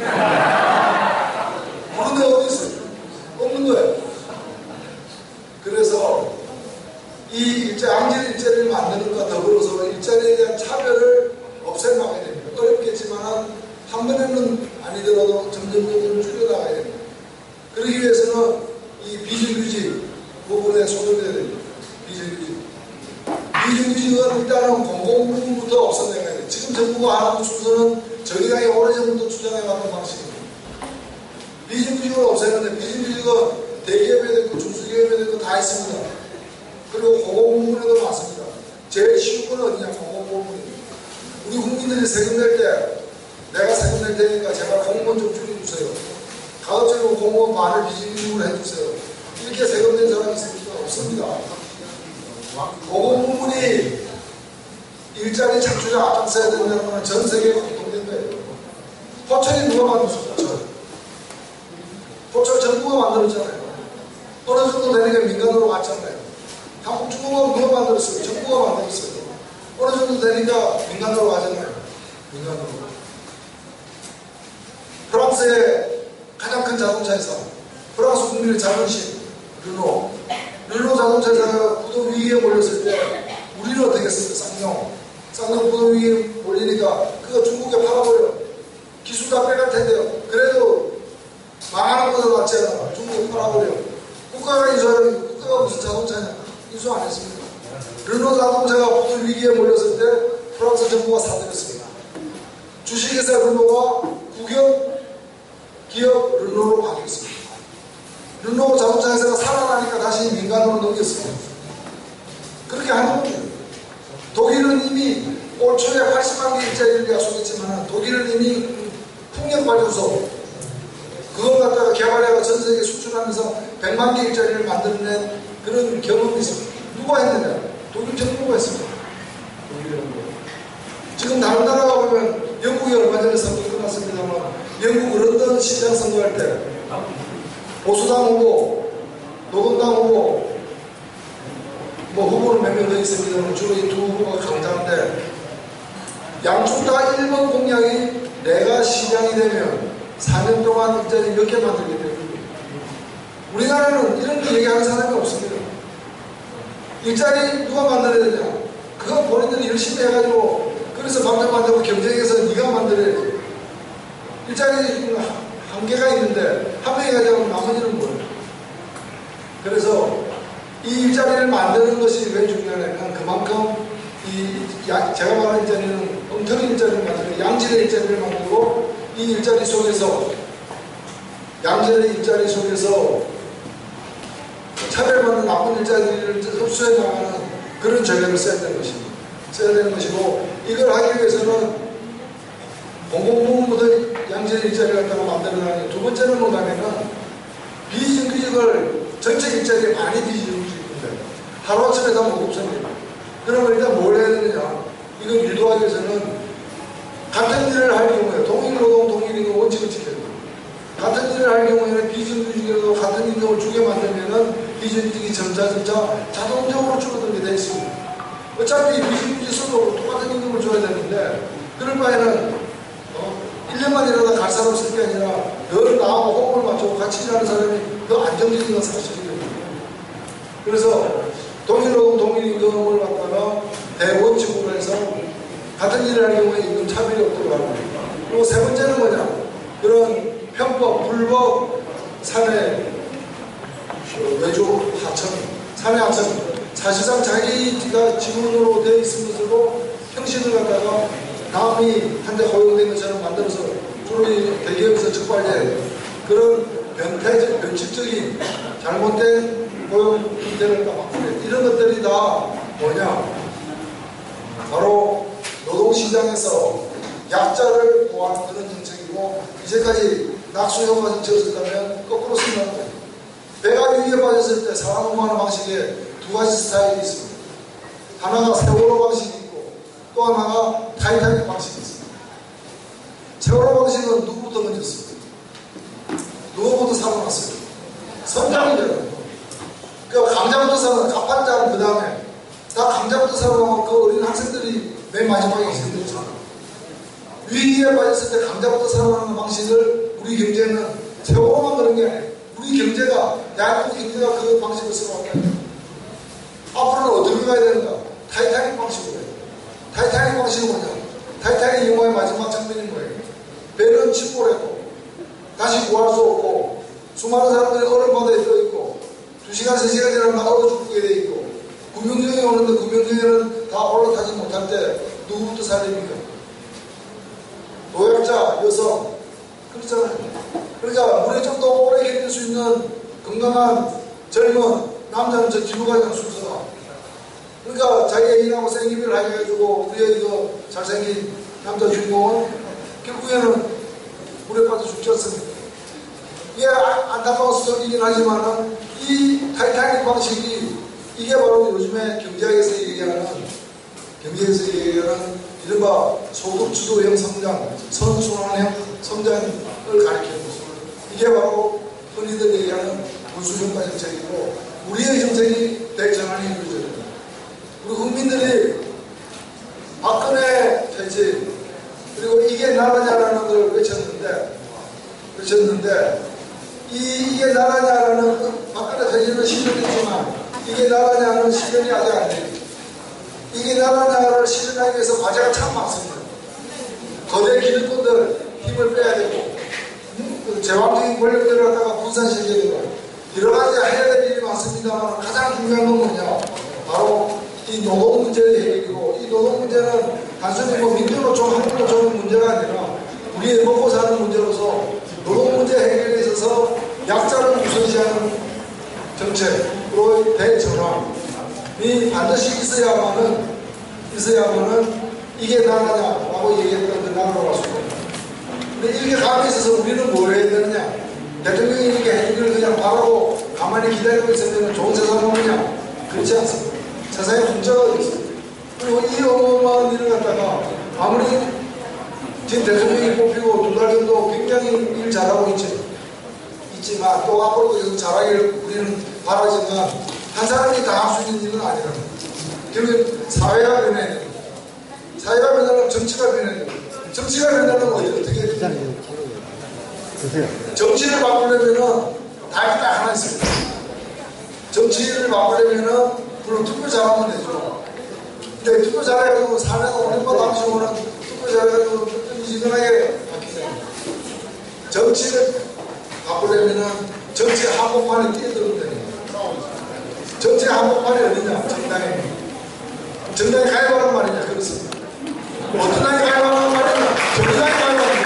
부른 데가 어디 있어요? 없는 거예요. 그래서 이 양질 일자리를 만드는 것과 더불어서 일자리에 대한 차별을 없애나가야 됩니다. 어렵겠지만 한 번에는 아니더라도 점점 줄여나가야 됩니다. 그러기 위해서는 이 비정규직 부분에 손을 대야 됩니다. 비정규직은 일단은 공공부문부터 없애내야 돼요. 지금 정부가 하는 순서는 저희가 오래전부터 주장해왔던 방식입니다. 비정규직을 없애는데 비정규직은 대기업에도 있고 중소기업에도 있고 다 있습니다. 그리고 공공부문에도 많습니다. 제일 쉬운 건 어디냐? 공공부문입니다. 우리 국민들이 세금 낼 때 내가 세금 낼 테니까 제발 공무원 좀 줄여주세요. 가급적이면 공무원 반을 비정규직으로 해주세요. 이렇게 세금 낸 사람이 있습니까? 없습니다. 공공부문이 일자리 창출에 앞장서야 된다는 것은 전 세계에 공통된 거예요. 호철이 누가 만들었어요? 호철 정부가 만들었잖아요. 어느 정도 되니까 민간으로 갔잖아요. 한국 중공업 누가 만들었어요? 정부가 만들었어요. 어느 정도 되니까 민간으로 가잖아요. 민간으로. 프랑스의 가장 큰 자동차 회사, 프랑스 국민의 자존심, 르노 자동차 회사가 부도 위기에 몰렸을 때 우리는 어떻게 했습니까? 쌍용 부도 위기에 몰리니까 그거 중국에 팔아버려. 기술 다 빼갈 텐데요. 그래도 망하는 것도 낫지 않아. 중국에 팔아버려. 국가가 인수하는, 국가가 무슨 자동차냐? 인수 안 했습니다. 르노 자동차가 부도 위기에 몰렸을 때 프랑스 정부가 사들였습니다. 주식회사 르노가 국영 기업 르노로 바뀌었습니다. 르노 자동차 회사가 살아나니까 다시 민간으로 넘겼습니다. 그렇게 하는 겁니다. 독일은 이미 올 초에 80만 개 일자리를 약속했지만 독일은 이미 풍력발전소 그걸 갖다가 개발해가 전 세계 수출하면서 100만 개 일자리를 만들어낸 그런 경험이 있습니다. 누가 했느냐? 독일 정부가 했습니다. 독일 정부. 지금 다른 나라가 보면 영국이 얼마 전에 선거 끝났습니다만 영국 런던 시장 선거할 때 보수당 후보, 노동당 후보, 뭐 후보는 몇 명 더 있습니다만 주로 이 두 후보가 강자인데 양쪽 다 1번 공약이 내가 시장이 되면 4년 동안 일자리 몇 개 만들게 됩니다. 우리나라는 이런 거 얘기하는 사람이 없습니다. 일자리 누가 만들어야 되냐? 그거 본인들이 열심히 해가지고 그래서 만들고 경쟁해서 네가 만들어야지. 일자리 한계가 있는데 한 명이 가져가면 나머지는 뭐예요? 그래서 이 일자리를 만드는 것이 왜 중요하냐면 그만큼 제가 말하는 일자리는 엉터리 일자리를 만들고 양질의 일자리를 만들고 이 일자리 속에서 양질의 일자리 속에서 차별받는 나쁜 일자리를 흡수해 나가는 그런 전략을 써야 되는 것이고 이걸 하기 위해서는 공공부문부터 양질의 일자리를 갖다가 만들어나가는 두 번째는 뭐냐면은 비정규직을 전체 일자리에 많이 비정규직인데 하루아침에 다 못 없습니다. 그러면 일단 뭘 해야 되느냐? 이걸 유도하기 위해서는 같은 일을 할 경우에 동일노동 동일임금 원칙을 지켜야 돼요. 같은 일을 할 경우에는 비정규직이라도 같은 임금을 주게 만들면은 비정규직이 점차 자동적으로 줄어들게 돼 있습니다. 어차피 비정규직 써도 똑같은 임금을 줘야 되는데 그럴 바에는 1년만 일하다 갈 사람 쓸 게 아니라 늘 나하고 호흡을 맞추고 같이 일하는 사람이 더 안정적인 건 사실이거든요. 그래서 동일노동 동일임금을 갖다가 대원칙으로 해서 같은 일을 할 경우에 임금 차별이 없도록 하는 거예요. 그리고 세 번째는 뭐냐? 그런 편법, 불법, 사내, 외주, 하청, 사내 하청 사실상 자기가 직원으로 되어 있으면서도 형식을 갖다가 남이 한테 허용된 것처럼 만들어서 주로 대기업에서 적발된 그런 변칙적인 잘못된 고용 형태를 바꾸는 이런 것들이 다 뭐냐? 바로 노동시장에서 약자를 보호하는 그런 정책이고 이제까지 낙수효과를 지었었다면 거꾸로 생각하는 거예요. 배가 위기에 빠졌을 때 사람공부하는 방식에 두 가지 스타일이 있습니다. 하나가 세월호 방식이 있고 또 하나가 타이타닉 방식이 있습니다. 세월호 방식은 누구부터 먼저습니까? 누구부터 살아났어요? 선장이잖아요. 그러니까 강자부터 살아나 갑판자는 그 다음에 다 강자부터 살아나고 그 어린 학생들이 맨 마지막에 희생됐잖아. 위기에 빠졌을 때 강자부터 살아나는 방식을 우리 경제는 세월호만 그런 게 아니에요. 우리 경제가 야구 경제가 그 방식을 써왔다. 앞으로는 어떻게 가야 되는가? 타이타닉 방식으로 해요. 타이타닉 방식은 뭐냐? 타이타닉 영화의 마지막 장면이 뭐예요? 배는 침몰했고 다시 구할 수 없고 수많은 사람들이 얼음바다에 떠있고 2시간 3시간 지나면 다 얼어 죽게 돼 있고 구명정이 오는데 구명정에는 다 올라타지 못할 때 누구부터 살립니까? 노약자, 여성 그렇잖아요. 그러니까 물에 좀 더 오래 견딜 수 있는 건강한 젊은 남자는 저 뒤로 가장 순서가 그러니까 자기 애인하고 생기비를 해가지고 우리의 이거 잘생긴 남자 주인공은 결국에는 물에 빠져 죽지 않습니까? 이게 안타까운 수적이긴 하지만은 이 타이타닉 방식이 이게 바로 요즘에 경제학에서 얘기하는 이른바 소득주도형 성장, 선순환형 성장을 가리키는 것입니다. 이게 바로 흔히들 얘기하는 군수정가 정책이고 우리의 정책이 대전환이 이루어집니다. 우리 국민들이 박근혜 퇴진 그리고 이게 나라냐라는 걸 외쳤는데 이게 나라냐라는 박근혜 퇴진은 실현했지만 이게 나라냐는 실현이 아직 안 됩니다. 이게 나라냐를 실현하기 위해서 과제가 참 많습니다. 거대 기득권들 힘을 빼야 되고 제왕적인 권력들을 갖다가 분산시켜야 되고 여러 가지 해야 될 일이 많습니다만 가장 중요한 건 뭐냐? 바로 이 노동 문제의 해결이고 이 노동 문제는 단순히 뭐 민주노총, 한국노총의 문제가 아니라 우리의 먹고 사는 문제로서 노동 문제 해결에 있어서 약자를 우선시하는 정책으로 대전환이 반드시 있어야만은 이게 나라냐라고 얘기했던 그 나라로 갈 수 있습니다. 근데 이렇게 감에 있어서 우리는 뭘 해야 되느냐? 대통령이 이렇게 해주기를 그냥 바라고 가만히 기다리고 있어야 되는 좋은 세상 오느냐? 그렇지 않습니다. 세상에 문제가 있습니다. 그리고 이 어마어마한 일을 갖다가 아무리 지금 대통령이 뽑히고 2달 정도 굉장히 일 잘하고 있지만 또 앞으로도 계속 잘하기를 우리는 바라지만 한 사람이 다 할 수 있는 일은 아니랍니다. 결국 사회가 변해야 됩니다. 사회가 변하려면 정치가 변해야 됩니다. 정치가 변하려면 어떻게 해야 됩니까? 정치를 바꾸려면 답이 딱 하나 있습니다. 정치를 바꾸려면 물론 투표 잘하면 되죠. 근데 투표 잘해가지고 사내가 오랜만에 당시오는 투표 잘해가지고 이진하게 바뀌세요. 정치를 바꾸려면은 정치 한복판에 뛰어들면 됩니다. 정치 한복판이 어디냐? 정당에 가입하는 말이냐? 그렇습니다. 어떤 당에 가입하는 말이냐? 정당에 가입하는 말이냐?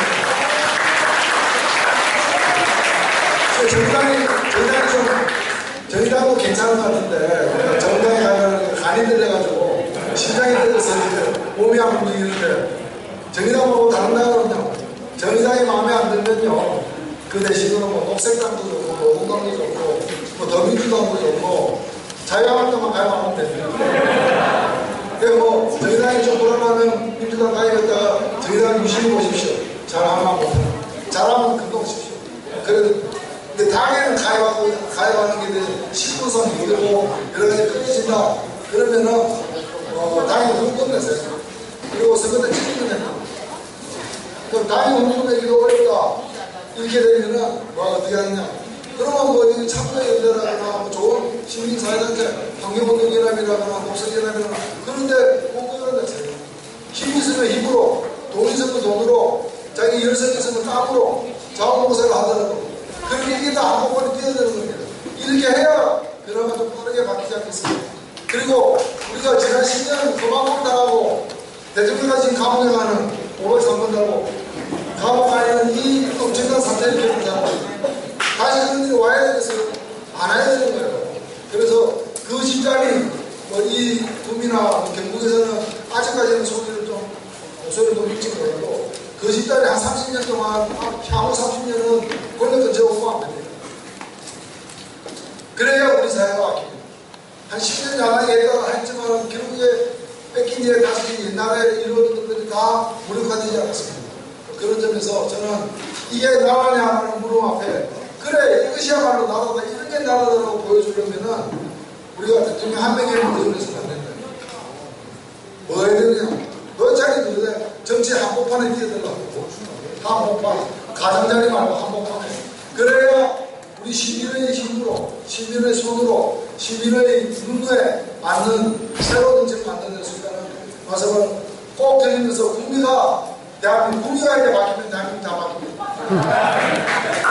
정당도 괜찮은 것 같은데 정당에 가입하는 간이 들려가지고 심장이 들려서 몸이 아픈 분이 있는데 정의당하고 다른 당은 그냥 정의당이 마음에 안 들면요 그 대신으로 뭐 녹색당도 좋고 노동당도 좋고 뭐 더민주당도 좋고 자유한국당만 가입하면 됩니다. 그래서 뭐 정의당이 좀 불안하면 민주당 가입했다가 정의당 유심히 보십시오. 잘하면 못하면 잘하면 금방 오십시오. 근데 당에는 가입하는 게 신분성 힘들고 여러 가지 끊어진다. 그러면은 당이 흥분 내세요. 그리고 선거 때 책임을 냅니다. 그럼 당이 흥분 내기도 어렵다. 이렇게 되면은 어떻게 하느냐. 그러면 뭐 이 참여연대라거나 뭐 좋은 시민사회단체, 환경운동연합이라거나 녹색연합이라거나 그런데 못 그러는데 힘이 있으면 힘으로, 돈 있으면 돈으로, 자기 열성이 있으면 땀으로 자원봉사를 하더라도 그렇게 이게 다 한꺼번에 뛰어드는 겁니다. 이렇게 해야 그나마 좀 빠르게 바뀌지 않겠습니까? 그리고 우리가 지난 10년 도망을 당하고 대통령까지 감옥에 가는 503번 달고 감옥 안에는 이 엄청난 사태를 겪는다는 다시 그런 일이 와야 되겠어요? 안 와야 되는 거예요. 그래서 그 집단이 이 구미나 경북에서는 아직까지는 목소리를 좀 일찍 내고 그 집단이 한 30년 동안 향후 30년은 권력은 제어하면 안 됩니다. 그래야 우리 사회가 바뀝니다. 한 10년 야당에 했지만 결국에 뺏긴 일에 다시 옛날에 이루어졌던 것들이 다 무력화되지 않았습니다. 그런 점에서 저는 이게 나라냐 하는 물음 앞에 그래 이것이야말로 나라다 이런 게 나라다라고 보여주려면은 우리가 대통령 한 명에는 의존해서는 안 된다. 뭐 해야 되느냐? 너희자기 누구래? 정치 한복판에 뛰어들라고. 한복판. 가장자리 말고 한복판에. 그래야 우리 시민의 힘으로, 시민의 손으로, 시민의 눈에 맞는 새로운 정책을 만들어낼 수 있다는 말씀을 꼭 드리면서 구미가 이제 바뀌면 대한민국 다 바뀝니다.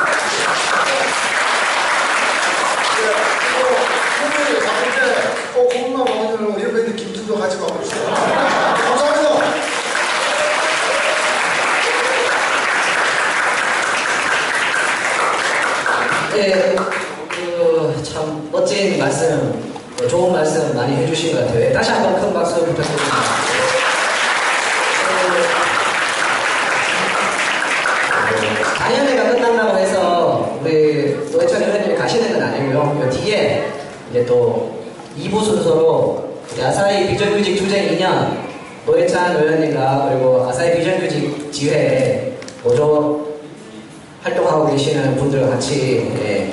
구미를 바꿀 때 꼭 구미만 바꾸면 옆에 있는 김투도 같이 바꾸시죠. 감사합니다. 네, 참 멋진 말씀, 좋은 말씀 많이 해주신 것 같아요. 다시 한번 큰 박수 부탁드립니다. 당연회가 끝난다고 해서 우리 노회찬 의원님이 가시는 건 아니고요. 그 뒤에 이제 또 2부 순서로 아사히 비정규직 투쟁 2년 노회찬 의원님과 그리고 아사히 비정규직 지회에 보조 활동하고 계시는 분들과 같이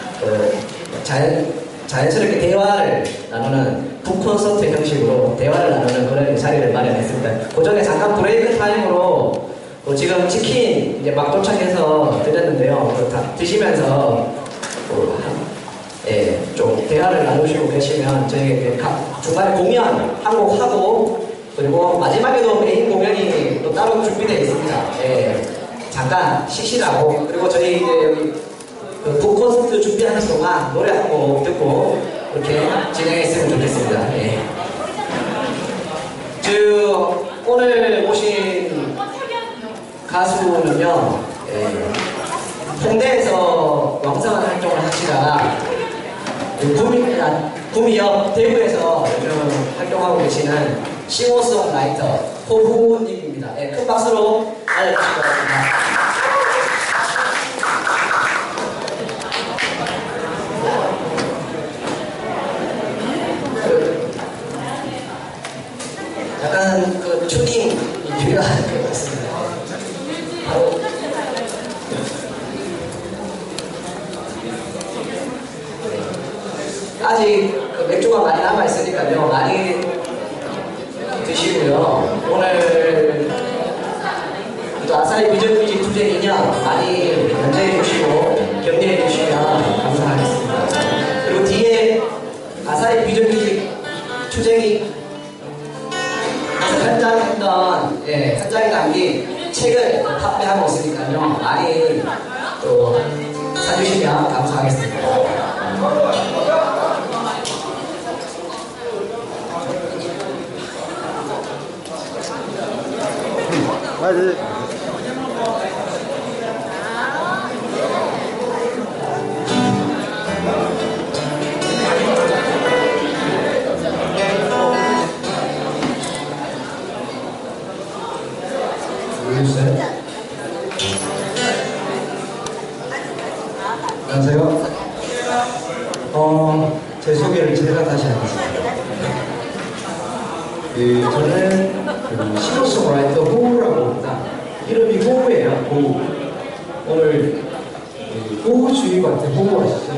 자연스럽게 대화를 나누는 북콘서트 형식으로 대화를 나누는 그런 자리를 마련했습니다. 그 전에 잠깐 브레이크 타임으로 지금 치킨 이제 막 도착해서 드렸는데요. 다 드시면서 좀 대화를 나누시고 계시면 저희 중간에 공연 한 곡 하고 그리고 마지막에도 메인 공연이 또 따로 준비되어 있습니다. 잠깐 쉬시라고. 그리고 저희 이제 여기 북콘서트 준비하는 동안 노래 한 곡 듣고 이렇게 진행했으면 좋겠습니다. 오늘 오신 가수는요, 홍대에서 왕성한 활동을 하시다가 구미역 대구에서 요즘 활동하고 계시는 싱어송라이터 호후님입니다. 큰 박수로 알려주시기 바랍니다. 약간 그 튜닝이 필요한 것 같습니다. 아직 그 맥주가 많이 남아있으니까요. 많이 드시고요. 오늘 또 아사히 비정규직 투쟁 2년 많이 연재해 주시고 격려해 주시면 감사하겠습니다. 그리고 뒤에 아사히 비정규직 투쟁이 현장에 담긴 책을 판매하고 있으니까요. 많이 또 사주시면 감사하겠습니다. 맞아요. 안녕하세요. 제 소개를 제가 다시 하겠습니다. 저는 싱어송라이터 호우라고 합니다. 이름이 호우예요. 호우. 오늘 호우주의 같은 호우 아시죠?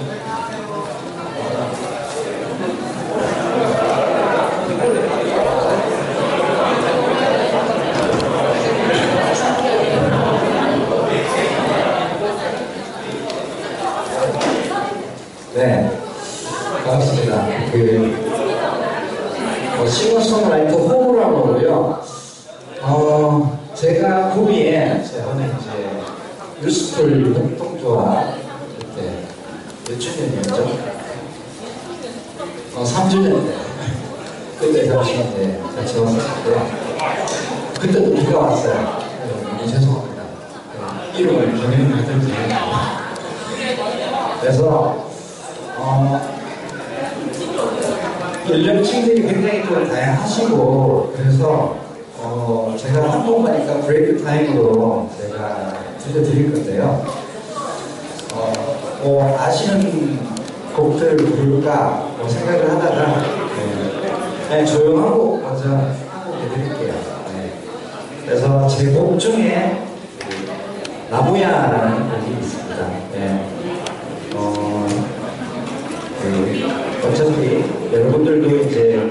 네, 반갑습니다. 싱어송라이터 호우라고 하고요. 제가 구미에 저는 이제 유스풀 협동조합 그때 몇 주년이었죠? 3주년 때 그때 당시에 같이 왔었는데 그때도 비가 왔어요. 너무 죄송합니다. 이름을 변형을 해드리지. 그래서 연령층들이 굉장히 또 다양하시고 그래서 제가 한 번만니까 브레이크 타임으로 제가 들려드릴 건데요. 아시는 곡들을 부를까 생각을 하다가 조용한 곡 먼저 한곡 해드릴게요. 그래서 제 곡 중에 나무야라는 곡이 있습니다. 어차피 여러분들도 이제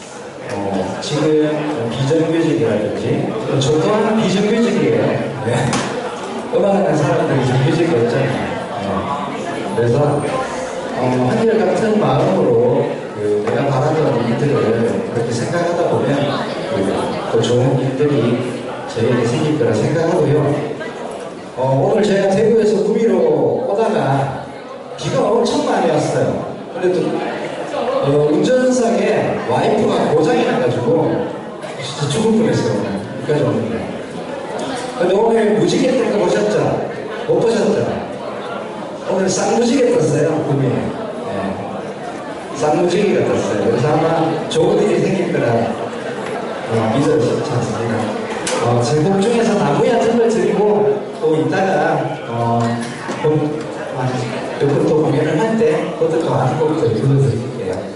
지금 비정규직이라든지 저 또한 비정규직이에요. 네. 음악하는 사람들이 정규직이 없잖아요. 그래서 한결같은 마음으로 내가 바라던 일들을 그렇게 생각하다 보면 또 좋은 일들이 저에게 생길 거라 생각하고요. 오늘 제가 대구에서 구미로 오다가 비가 엄청 많이 왔어요. 그래도 운전석에 와이프가 고장이 나가지고 진짜 죽을 뻔했어요. 여기까지 오는데. 근데 오늘 무지개 뜬 거 보셨죠? 못 보셨죠? 오늘 쌍무지개 떴어요. 구미에. 쌍무지개가 떴어요. 그래서 아마 좋은 일이 생길 거라 믿어요. 그렇지 않습니다. 제 곡 중에서 나무야 등을 드리고 또 이따가 또 공연을 할 때 그것도 또 한 곡 더 불러드릴게요.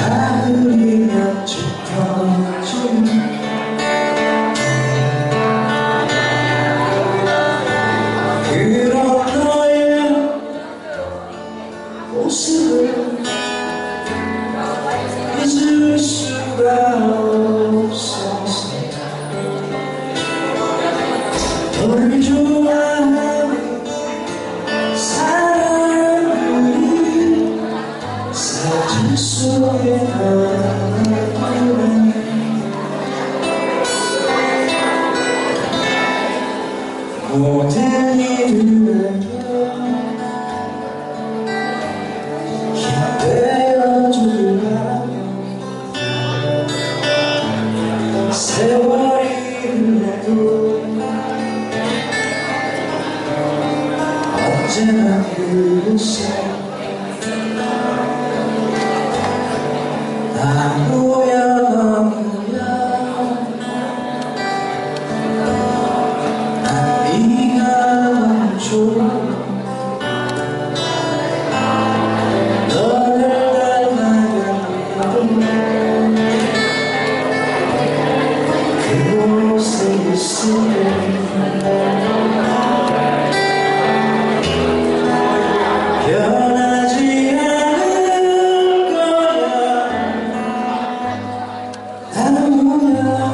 가을이면 짙어지는 그런 너의 모습을 잊을 수가 없어서 너를 좋아하는 사람들이 사진 속에 담아두네 모든 이들을 기대어주라며 세월이 흘러도 언제나 그곳에 나무야 나무야 난 네가 멈춰 너를 닮아가는 그곳에 있으면 변하지 않을 거야 나무야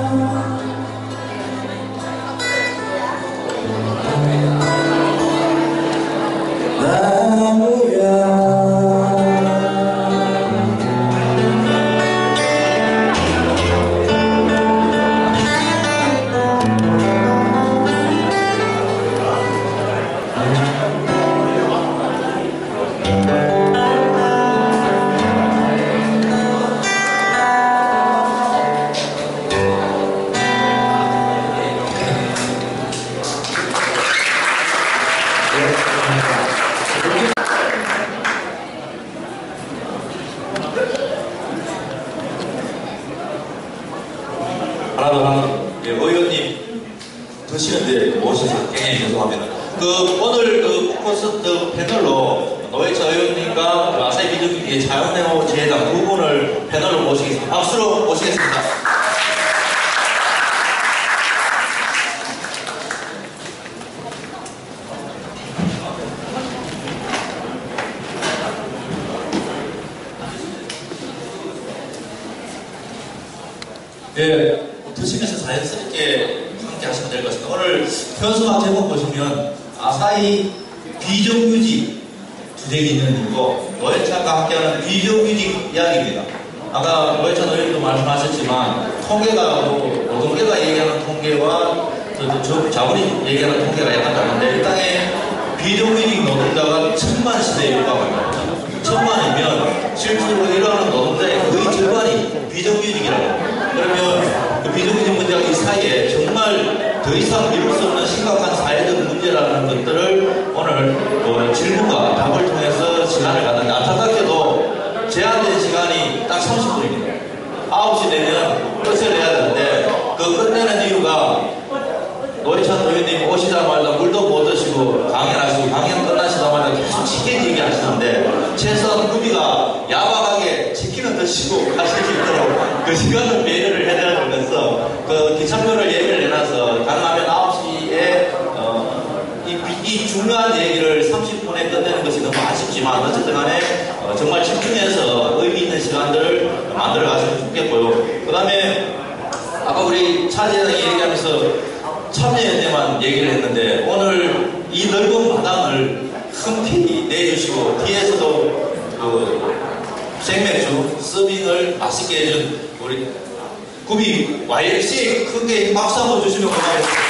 의원님 드시는데 모셔서 굉장히 죄송합니다. 오늘 콘서트 패널로 노회찬 의원님과 아사히 비정규직의 자연네오 재단 두 분을 패널로 모시겠습니다. 박수로 모시겠습니다. 네, 드시면서 자연스럽게 함께 하시면 될 것 같습니다. 오늘 현수막 제목 보시면 아사히 비정규직 주제가 있는 일이고 노회찬과 함께하는 비정규직 이야기입니다. 아까 노회찬 의원도 말씀하셨지만 통계가 노동계가 얘기하는 통계와 자본이 얘기하는 통계가 약간 다른데 이 땅에 비정규직 노동자가 1000만 시대에 육박합니다. 1000만이면 실제로 일하는 노동자의 거의 절반이 비정규직이라고. 그러면 그 비정규직 문제가 이 사이에 정말 더 이상 미룰 수 없는 심각한 사회적 문제라는 것들을 오늘 질문과 답을 통해서 시간을 갖는데 안타깝게도 제한된 시간이 딱 30분입니다. 9시 되면 끝을 내야 되는데 그 끝내는 이유가 노회찬 의원님 오시자마자 물도 못 드시고 강연하시고 강연 끝나시자마자 계속 치킨 얘기하시는데 최소한 구비가 야박하게 치킨을 드시고 가실 수 있도록 그 시간을 배려를 해드리면서 그 기차표를 얘기를 해놔서 가능하면 9시에 이 중요한 얘기를 30분에 끝내는 것이 너무 아쉽지만 어쨌든 간에 정말 집중해서 의미 있는 시간들을 만들어 가시면 좋겠고요. 그 다음에 아까 우리 차재장이 얘기하면서 참여연대만 얘기를 했는데 오늘 이 넓은 마당을 흔쾌히 내주시고 뒤에서도 생맥주 서빙을 맛있게 해준 우리 구비 YLC 크게 박수 한번 주시면 고맙겠습니다.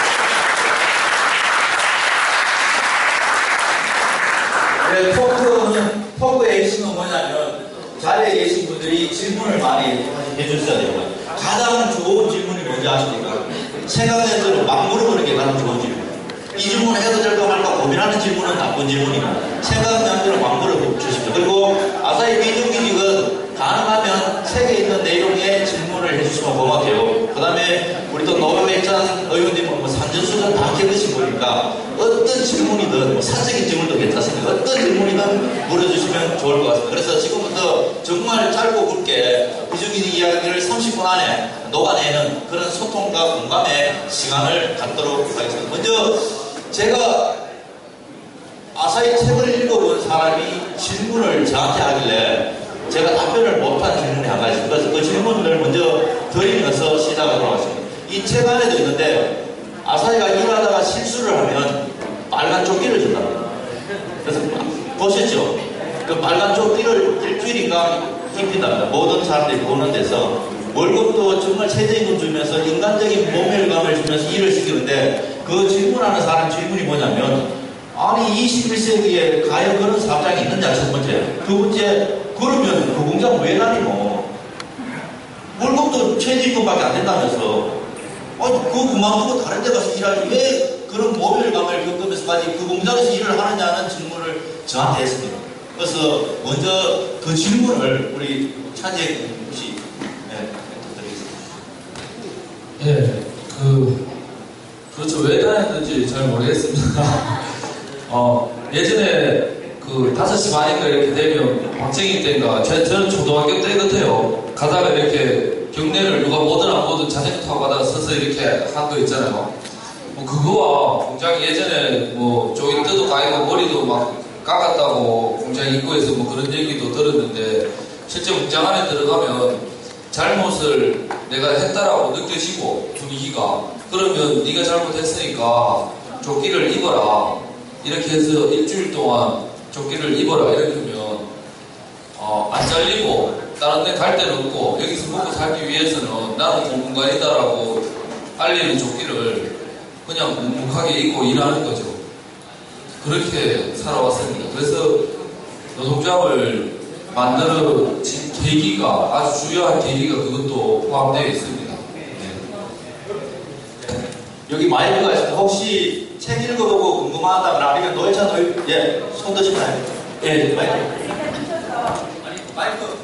토크 AC는 뭐냐면 자리에 계신 분들이 질문을 많이 해주셔야 됩니다. 가장 좋은 질문이 뭔지 아십니까? 생각된 대로 막 물어보는 게 가장 좋은 질문. 이 질문을 해도 될까 말까 고민하는 질문은 나쁜 질문이고 생각난 대로 막 물어주십시오. 그리고 아사히 비정규직은 가능하면 책에 있는 내용의 질문을 해주시면 고맙게요. 그 다음에 우리 또 노회찬 의원님은 뭐 산전수전 다 겪으신 거니까 어떤 질문이든 뭐 사적인 질문도 괜찮습니다. 어떤 질문이든 물어주시면 좋을 것 같습니다. 그래서 지금부터 저 정말 짧고 굵게 비정규직 이야기를 30분 안에 녹아내는 그런 소통과 공감의 시간을 갖도록 하겠습니다. 먼저 제가 아사히 책을 읽어본 사람이 질문을 저한테 하길래 제가 답변을 못한 질문이 한 가지 있어요. 그래서 그 질문을 먼저 드리면서 시작하도록 하겠습니다. 이 책 안에도 있는데 아사히가 일하다가 실수를 하면 빨간 조끼를 준답니다. 그래서 보셨죠? 그 빨간 조끼를 일주일인가 입힌답니다. 모든 사람들이 보는 데서 월급도 정말 최저임금 주면서 인간적인 모멸감을 주면서 일을 시키는데 그 질문하는 사람 질문이 뭐냐면 아니 21세기에 과연 그런 사업장이 있느냐 첫 번째. 두 번째 그러면 그 공장 왜 다니노? 월급도 최저임금밖에 안 된다면서 그거 그만두고 다른 데 가서 일하지 왜 그런 모멸감을 겪으면서까지 그 공장에서 일을 하느냐는 질문을 저한테 했습니다. 그래서 먼저 그 질문을 우리 차재 씨 부탁드리겠습니다. 예, 그렇죠. 왜 다녔는지 잘 모르겠습니다. 예전에 그 5시 반인가 이렇게 되면 박정희 때인가 저는 초등학교 때 같아요. 가다가 이렇게 경례를 누가 뭐든 안 뭐든 자전거 타고 가다가 서서 이렇게 한 거 있잖아요. 뭐 그거와 공장 예전에 뭐 저기 뜯어 가이고 머리도 막 깎았다고 공장 입구에서 뭐 그런 얘기도 들었는데 실제 공장 안에 들어가면 잘못을 내가 했다라고 느껴지고 분위기가 그러면 네가 잘못했으니까 조끼를 입어라 이렇게 해서 일주일 동안 조끼를 입어라 이렇게 하면 안 잘리고 다른 데 갈 데는 없고 여기서 먹고 살기 위해서는 나는 공무관이다라고 알리는 조끼를 그냥 묵묵하게 입고 일하는 거죠. 그렇게 살아왔습니다. 그래서 노동조합을 만들어진 계기가 아주 중요한 계기가 그것도 포함되어 있습니다. 네. 여기 마이크가 있습니다. 혹시 책 읽어보고 궁금하다면 아니면 노회찬 손 드시나요? 예, 마이크. 마이크.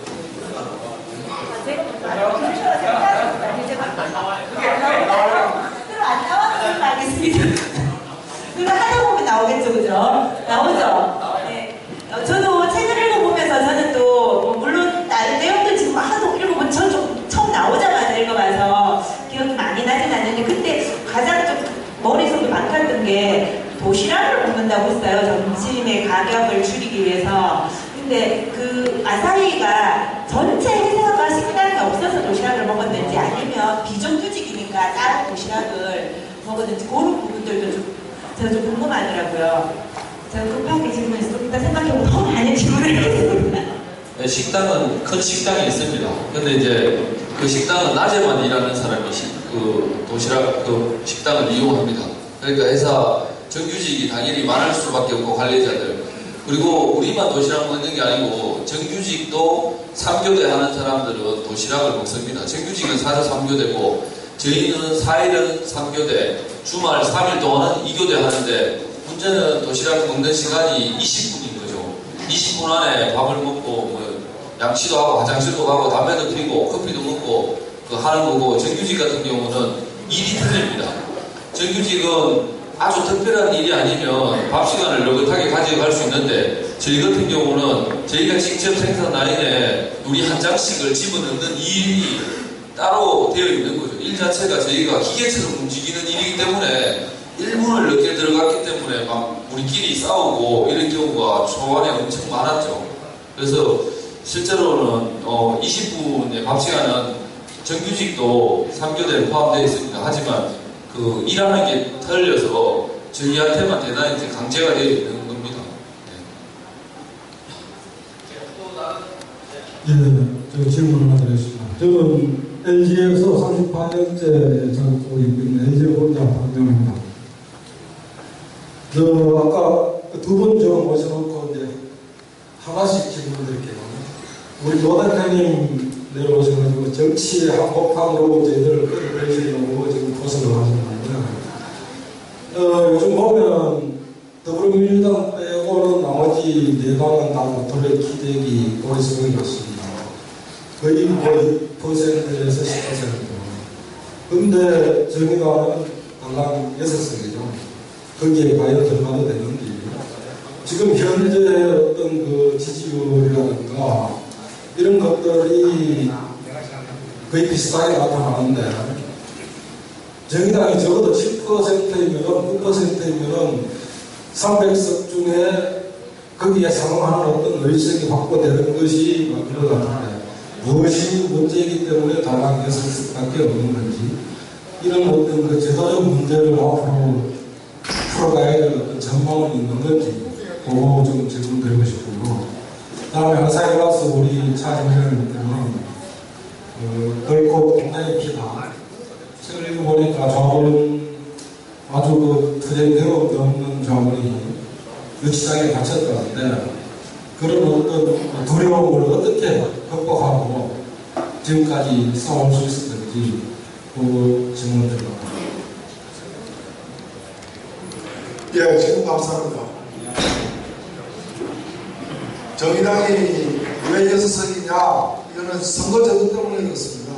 안 나와서 알겠습니다. 그거 하다 보면 나오겠죠, 그죠? 나오죠? 네. 저도 책을 읽어보면서 저는 또, 물론 다른 내용들 지금 하도 읽어보면 저 좀 처음 나오자마자 읽어봐서 기억이 많이 나진 않는데, 그때 가장 좀 머릿속에 많았던 게 도시락을 먹는다고 했어요. 점심의 가격을 줄이기 위해서. 근데 그 아사히가 전체 회사가 식당이 없어서 도시락을 먹었는지 아니면 비정규직이니까 따로 도시락을 먹었는지 그런 부분들도 저는 좀 궁금하더라고요. 제가 급하게 질문해서 좀 이따 생각해보면 너무 많은 질문을 했습니다. 네, 식당은 큰 식당이 있습니다. 근데 이제 그 식당은 낮에만 일하는 사람이 그 도시락 그 식당을 이용합니다. 그러니까 회사 정규직이 당연히 많을 수밖에 없고 관리자들. 그리고 우리만 도시락 먹는 게 아니고 정규직도 3교대 하는 사람들은 도시락을 먹습니다. 정규직은 4조 3교대고 저희는 4일은 3교대, 주말 3일 동안은 2교대 하는데 문제는 도시락 먹는 시간이 20분인 거죠. 20분 안에 밥을 먹고 뭐 양치도 하고 화장실도 가고 담배도 피고 커피도 먹고 그 하는 거고 정규직 같은 경우는 일이 틀립니다. 정규직은 아주 특별한 일이 아니면 밥 시간을 느긋하게 가져갈 수 있는데 저희 같은 경우는 저희가 직접 생산 라인에 우리 한 장씩을 집어넣는 이 일이 따로 되어 있는 거죠. 일 자체가 저희가 기계처럼 움직이는 일이기 때문에 1분을 늦게 들어갔기 때문에 막 우리끼리 싸우고 이런 경우가 초반에 엄청 많았죠. 그래서 실제로는 20분의 밥 시간은 정규직도 3교대에 포함되어 있습니다. 하지만 그 일하는 게 틀려서 저희한테만 대단히 이제 강제가 되어 있는 겁니다. 네, 저 질문 하나 드리겠습니다. 저는 LG에서 38년째 작업하고 있는 LG 본사 박정입니다. 저 아까 두 분 좀 모셔놓고 이제 하나씩 질문 드릴게요. 우리 노 대표님 내려오셔가지고 정치의 한복판으로 저희들을 끌어들이려고 지금 고생을 하시는 건데, 요즘 보면 더불어민주당 빼고는 나머지 네 당은 다 노토의 기대기 보리스형이 좋습니다. 거의 뭐 2%에서 10%. 근데 정의당은 당당 6석이죠. 거기에 과연 들어가도 되는지. 지금 현재 어떤 그 지지율이라든가 이런 것들이 거의 비슷하게 나타나는데 정의당이 적어도 7%이면 9%이면 300석 중에 거기에 상응하는 어떤 의석이 확보되는 것이 맞는 것 같은데 무엇이 문제이기 때문에 다만 6석밖에 없는 건지 이런 어떤 그 제도적 문제를 앞으로 풀어가야 될 어떤 전망은 있는 건지 그거 좀 질문드리고 싶고 다음에 한사에 가서 우리 차진회원님께는 결코 굉장히 피다 책을 읽어보니까 조합은 아주 그 투쟁되어 없는 조합원이 유치장에 갇혔다는데 그런 어떤 두려움을 어떻게 극복하고 지금까지 싸울 수 있었는지 그 질문드립니다. 예, 지금 감사합니다. 정의당이 왜 6석이냐? 이거는 선거제도 때문에 그렇습니다.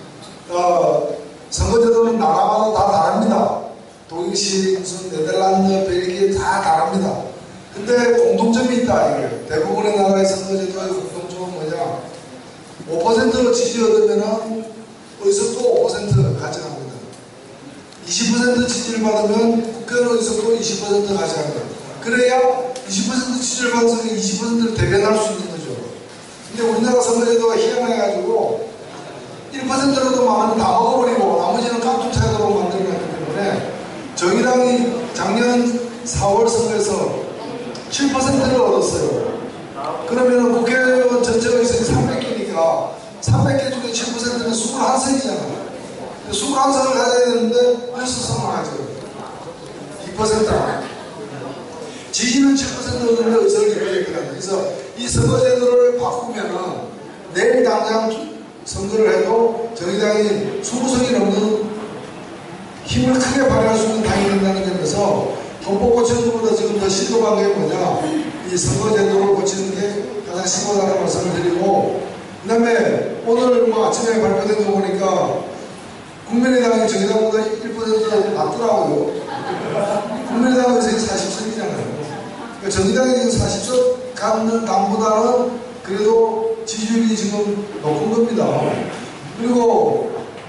선거제도는 나라마다 다 다릅니다. 독일, 무슨 네덜란드, 벨기에 다 다릅니다. 근데 공통점이 있다. 이게. 대부분의 나라의 선거제도의 공통점은 뭐냐? 5% 지지 얻으면 의석도 5% 가져갑니다. 20% 지지를 받으면 국회의원 의석도 20% 가져갑니다. 그래야 20% 지지를 받아서 20%를 대변할 수 있는 거죠. 근데 우리나라 선거제도가 희한해가지고 1%라도 많으면 다 먹어버리고 나머지는 깍두차도록 만들어놨기 때문에 정의당이 작년 4월 선거에서 7%를 얻었어요. 그러면 국회의원 전체 의석이 300개니까 300개 중에 7%는 21석이잖아요. 21석을 가져야 되는데 6석을 가져요. 2%. 지지는 7% 얻는데 의석을 200개 가져요. 그래서 이 선거제도를 바꾸면은 내일 당장 선거를 해도 정의당이 20석이 넘는 힘을 크게 발휘할 수 있는 당이 된다는 점에서 헌법 고치는 것보다 지금 더 시급한 게 뭐냐, 이 선거제도를 고치는 게 가장 시급하다고 말씀을 드리고, 그 다음에 오늘 뭐 아침에 발표된 거 보니까 국민의당이 정의당보다 1% 낮더라고요. 국민의당 의석이 40석이잖아요. 그러니까 정의당이 지금 40석 갖는 당보다는 그래도 지지율이 지금 높은 겁니다. 그리고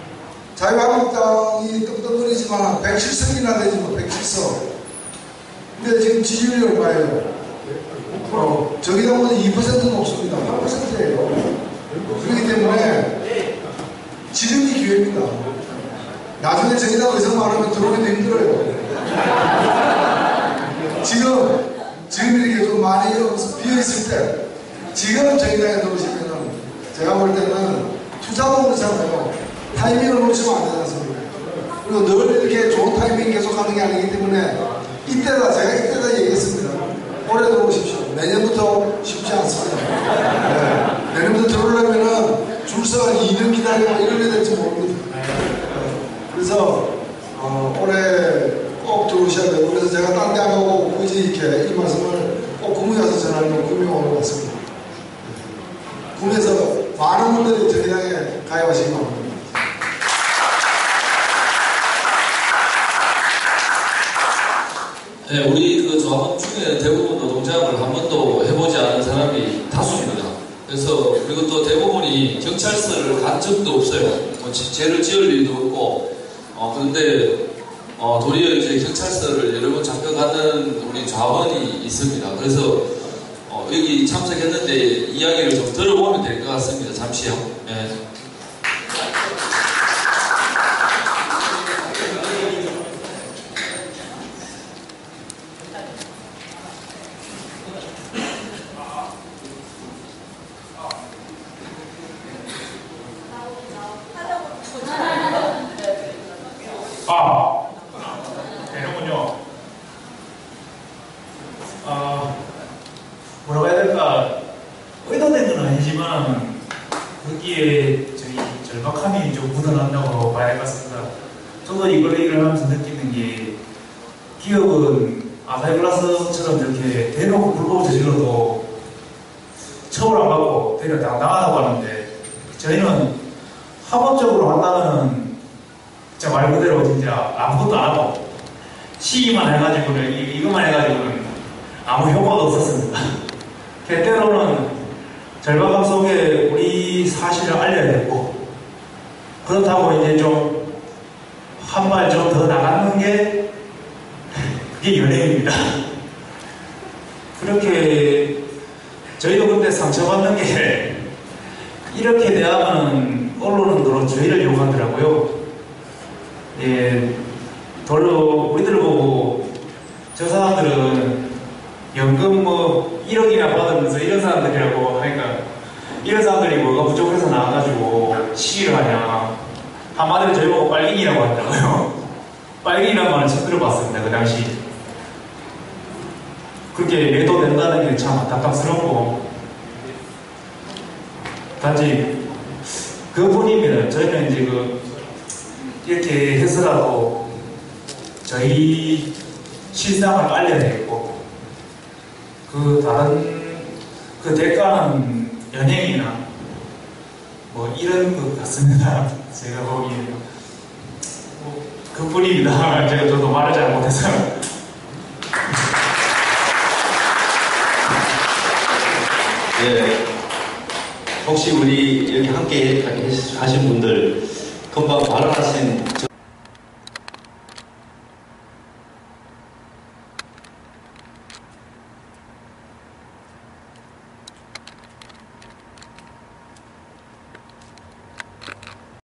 자유한국당이 떵떵거리지만 107석이나 되지 뭐 107석. 근데 지금 지지율이 얼마예요? 정의당보다 2% 높습니다. 8%예요. 그렇기 때문에 지금이 기회입니다. 나중에 정의당 의석 많으면 들어오기도 힘들어요. 지금 이렇게 좀 많이 비어있을 때 지금 정의당에 들어오시면은 제가 볼 때는 투자도 그렇잖아요. 타이밍을 놓치면 안 되지 않습니까? 그리고 늘 이렇게 좋은 타이밍 계속 하는 게 아니기 때문에 이때다, 제가 이때다 얘기했습니다. 올해 들어오십시오. 내년부터 쉽지 않습니다. 네. 내년부터 들어오려면은 줄서 2년 기다리고 이러게 될지 모릅니다. 그래서 올해 꼭 들어오셔야 되고, 그래서 제가 딴 데 안 가고 굳이 이렇게 이 말씀을 꼭 구미에 와서 전하려고 구미에 오는 것 같습니다. 구미에서 많은 분들이 정의당에 가입하시기 바랍니다. 네, 우리 그 조합원 중에 대부분 노동자를 한 번도 해보지 않은 사람이 다수입니다. 그래서 그리고 또 대부분이 경찰서를 간 적도 없어요. 뭐 죄를 지을 일도 없고, 그런데 도리어 이제 경찰서를 여러 번 잡혀가는 우리 조합원이 있습니다. 그래서 여기 참석했는데 이야기를 좀 들어보면 될 것 같습니다. 잠시요. 네. 되는군요. 뭐라고 해야 될까, 의도된 건 아니지만 거기에 저희 절박함이 좀 묻어난다고 봐야 할 것 같습니다. 저도 이걸 얘기를 하면서 느끼는 게, 기업은 아사히글라스처럼 이렇게 대놓고 불법 저질러도 처벌 안 받고 되려 나가다고 하는데, 저희는 합법적으로 한다면 진짜 말 그대로 진짜 아무것도 안 하고 시위만 해가지고는, 이것만 해가지고는 아무 효과가 없었습니다. 때로는 절박함 속에 우리 사실을 알려야 되고, 그렇다고 이제 좀 한 발 좀 더 나가는 게 그게 연예인입니다. 그렇게 저희도 그때 상처받는 게 이렇게 대하면 언론은 저희를 욕하더라고요. 예, 별로 우리들 보고 저 사람들은 연금 뭐 1억이나 받으면서 이런 사람들이라고 하니까 이런 사람들이 뭐가 부족해서 나와가지고 시위를 하냐. 한마디로 저희 보고 빨갱이라고 하더라고요. 빨갱이라는 말을 처음 들어봤습니다. 그 당시. 그렇게 매도된다는 게 참 안타깝스럽고, 단지 그뿐입니다. 저희는 이제 이렇게 해서라도 저희 실상을 알려야 되겠고, 다른 대가는 연예인이나 뭐 이런 것 같습니다. 제가 보기에는 그뿐입니다. 저도 말을 잘 못해서. 예. 혹시 우리 여기 함께 하신 분들 금방 발언하신